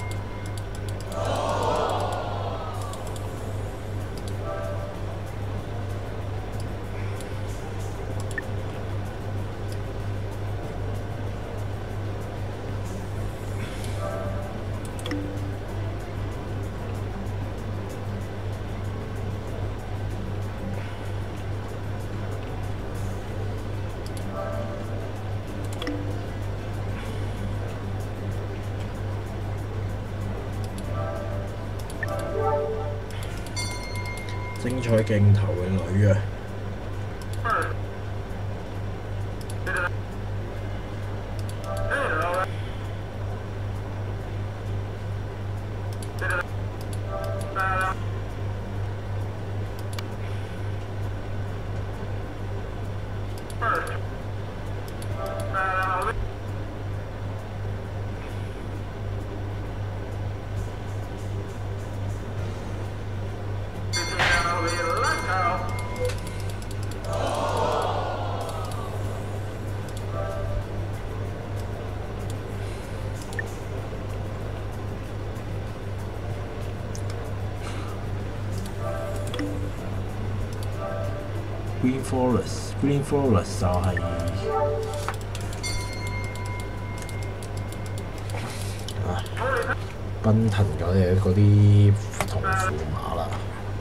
S2: 精彩鏡頭嘅女啊！Green Forest 就係奔騰咗嘅嗰啲同馬啦。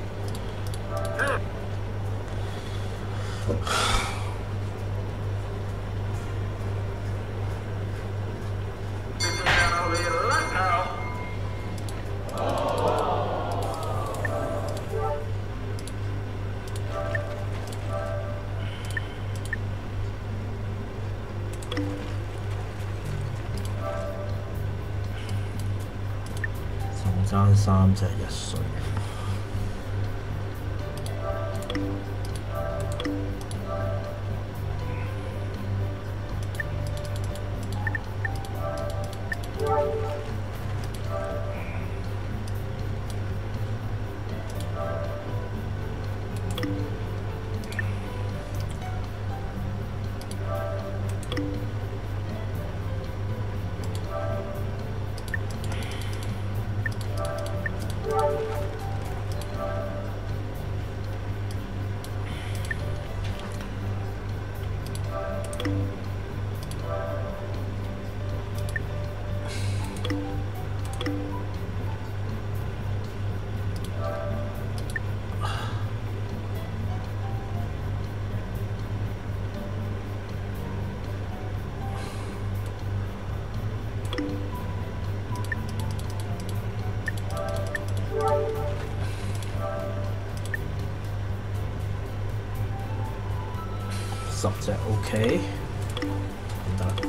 S2: 爭3隻1歲。10隻 OK， 得啦。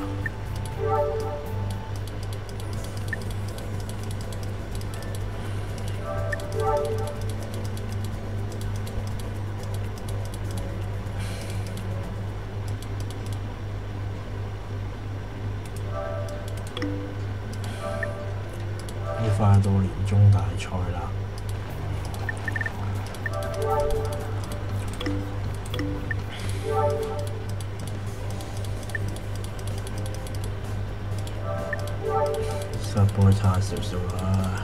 S2: 要快到年終大賽啦！波差少少啦。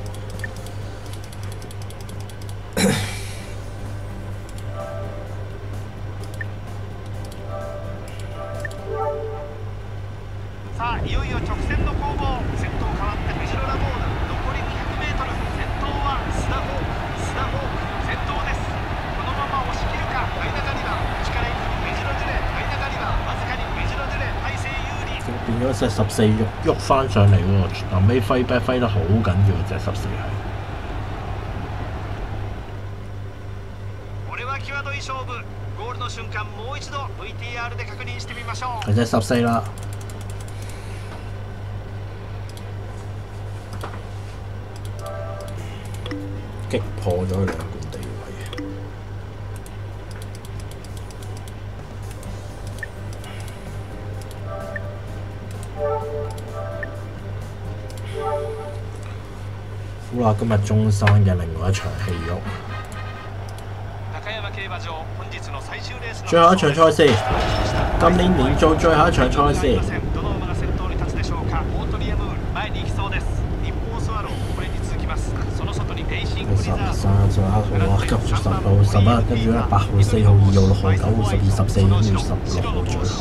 S1: さあいよいよ直線の攻防。先頭変わってメジロラボール。残り 200m。先頭は須田ホーク先頭です。このまま押し切るか。アイナガリバ力いっメジロドゥレ。アイナガリバわずかにメジロドゥレ大勢有利。
S2: 變咗隻14喐翻上嚟喎，臨尾揮 back 揮得好緊要，隻14係。
S1: これは際どい勝負。ゴールの瞬間もう一度 VTR で確認してみましょう。
S2: 係隻14啦。擊破咗佢兩冠地位。好啦，今日中山嘅另外一場戲肉，最後一場賽事，今年年做最後一場賽事。13最後一號啊，急住10號、11，跟住咧8號、4號、2號、6號、9號、12、14，跟住16號最後。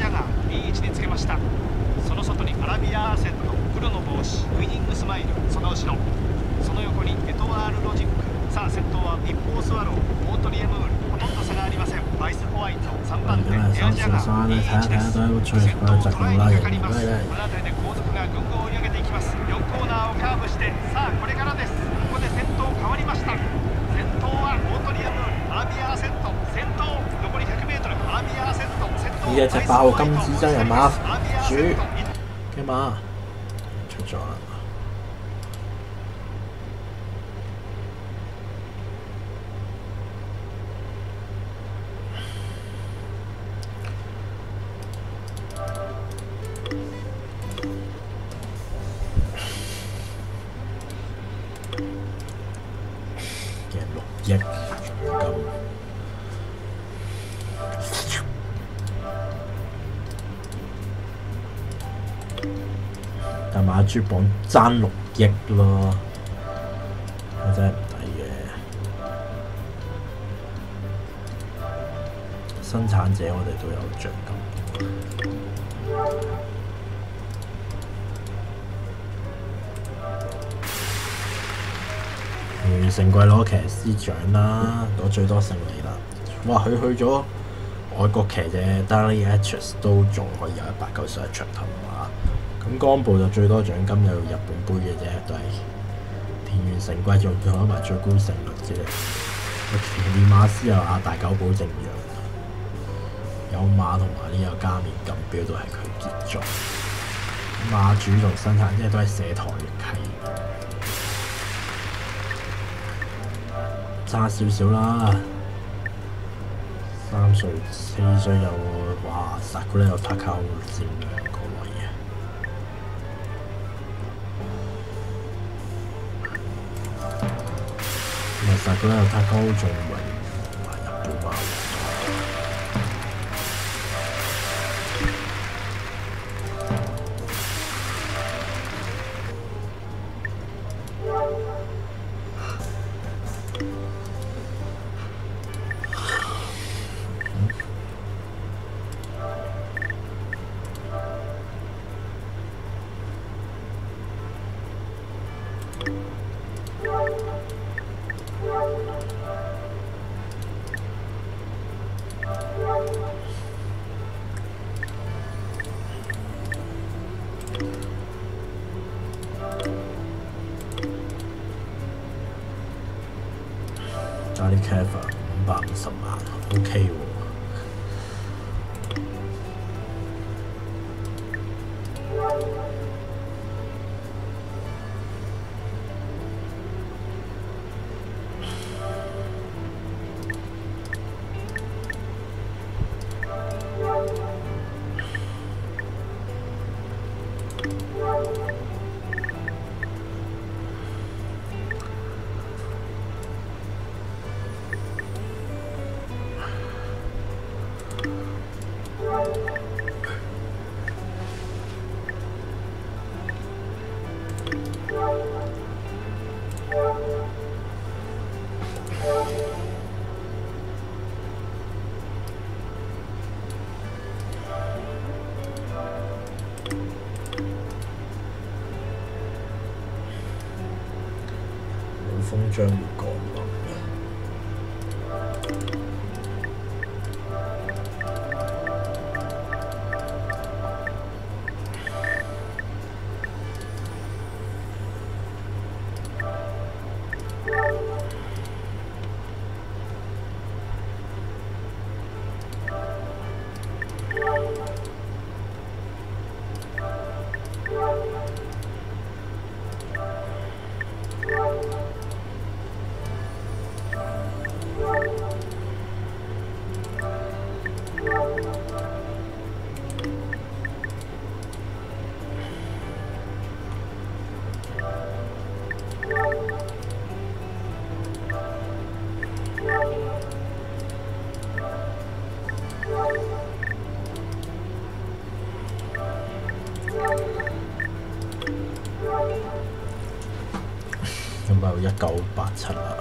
S1: その外にアラビアアーセント、黒の帽子、ウイニングスマイル、その後ろ、その横にエトワールロジック。さあ先頭は一方スワロー、オートリエムール、ほとんど差がありません。バイスホワイト、3番手エアジャガー、いい位置です。先頭を捉えにかかります。この辺りで後続がぐんぐん追い上げていきます。4コーナーをカーブして、さあこれからです。ここで先頭変わりました。先頭はオートリエムール、アラビアアーセント、先頭残り 100m、アラビアアーセント、先頭。
S2: 呢一隻8號金子真人馬主嘅馬出咗啦。6億獎金。但馬珠榜爭6億咯，真係唔抵嘅。生產者我哋都有獎金。 完成季攞騎師獎啦，攞最多勝利啦。哇！佢去咗外國騎嘅 Daily Actress 都仲可以有191場頭馬。咁江部就最多獎金有日本杯嘅啫，都係田園成季仲攞埋最高勝率啫。田連馬斯有亞大久保正洋，有馬同埋呢個加冕錦標都係佢傑作。馬主同生產即係都係社台契，差少少啦。3歲、4歲有哇，Sakura有 Takao 佔2個位嘅。唔係 Sakura有 Takao 仲為日本馬王。加啲 cover 550萬 ，OK 喎。風將會降臨嘅。咁就1987啦。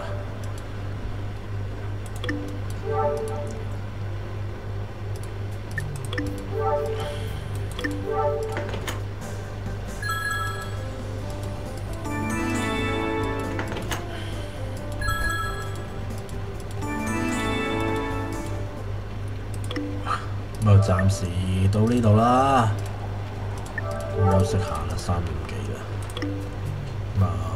S2: 咁就暫時到呢度啦，咁休息下啦，3點幾啦。咁啊〜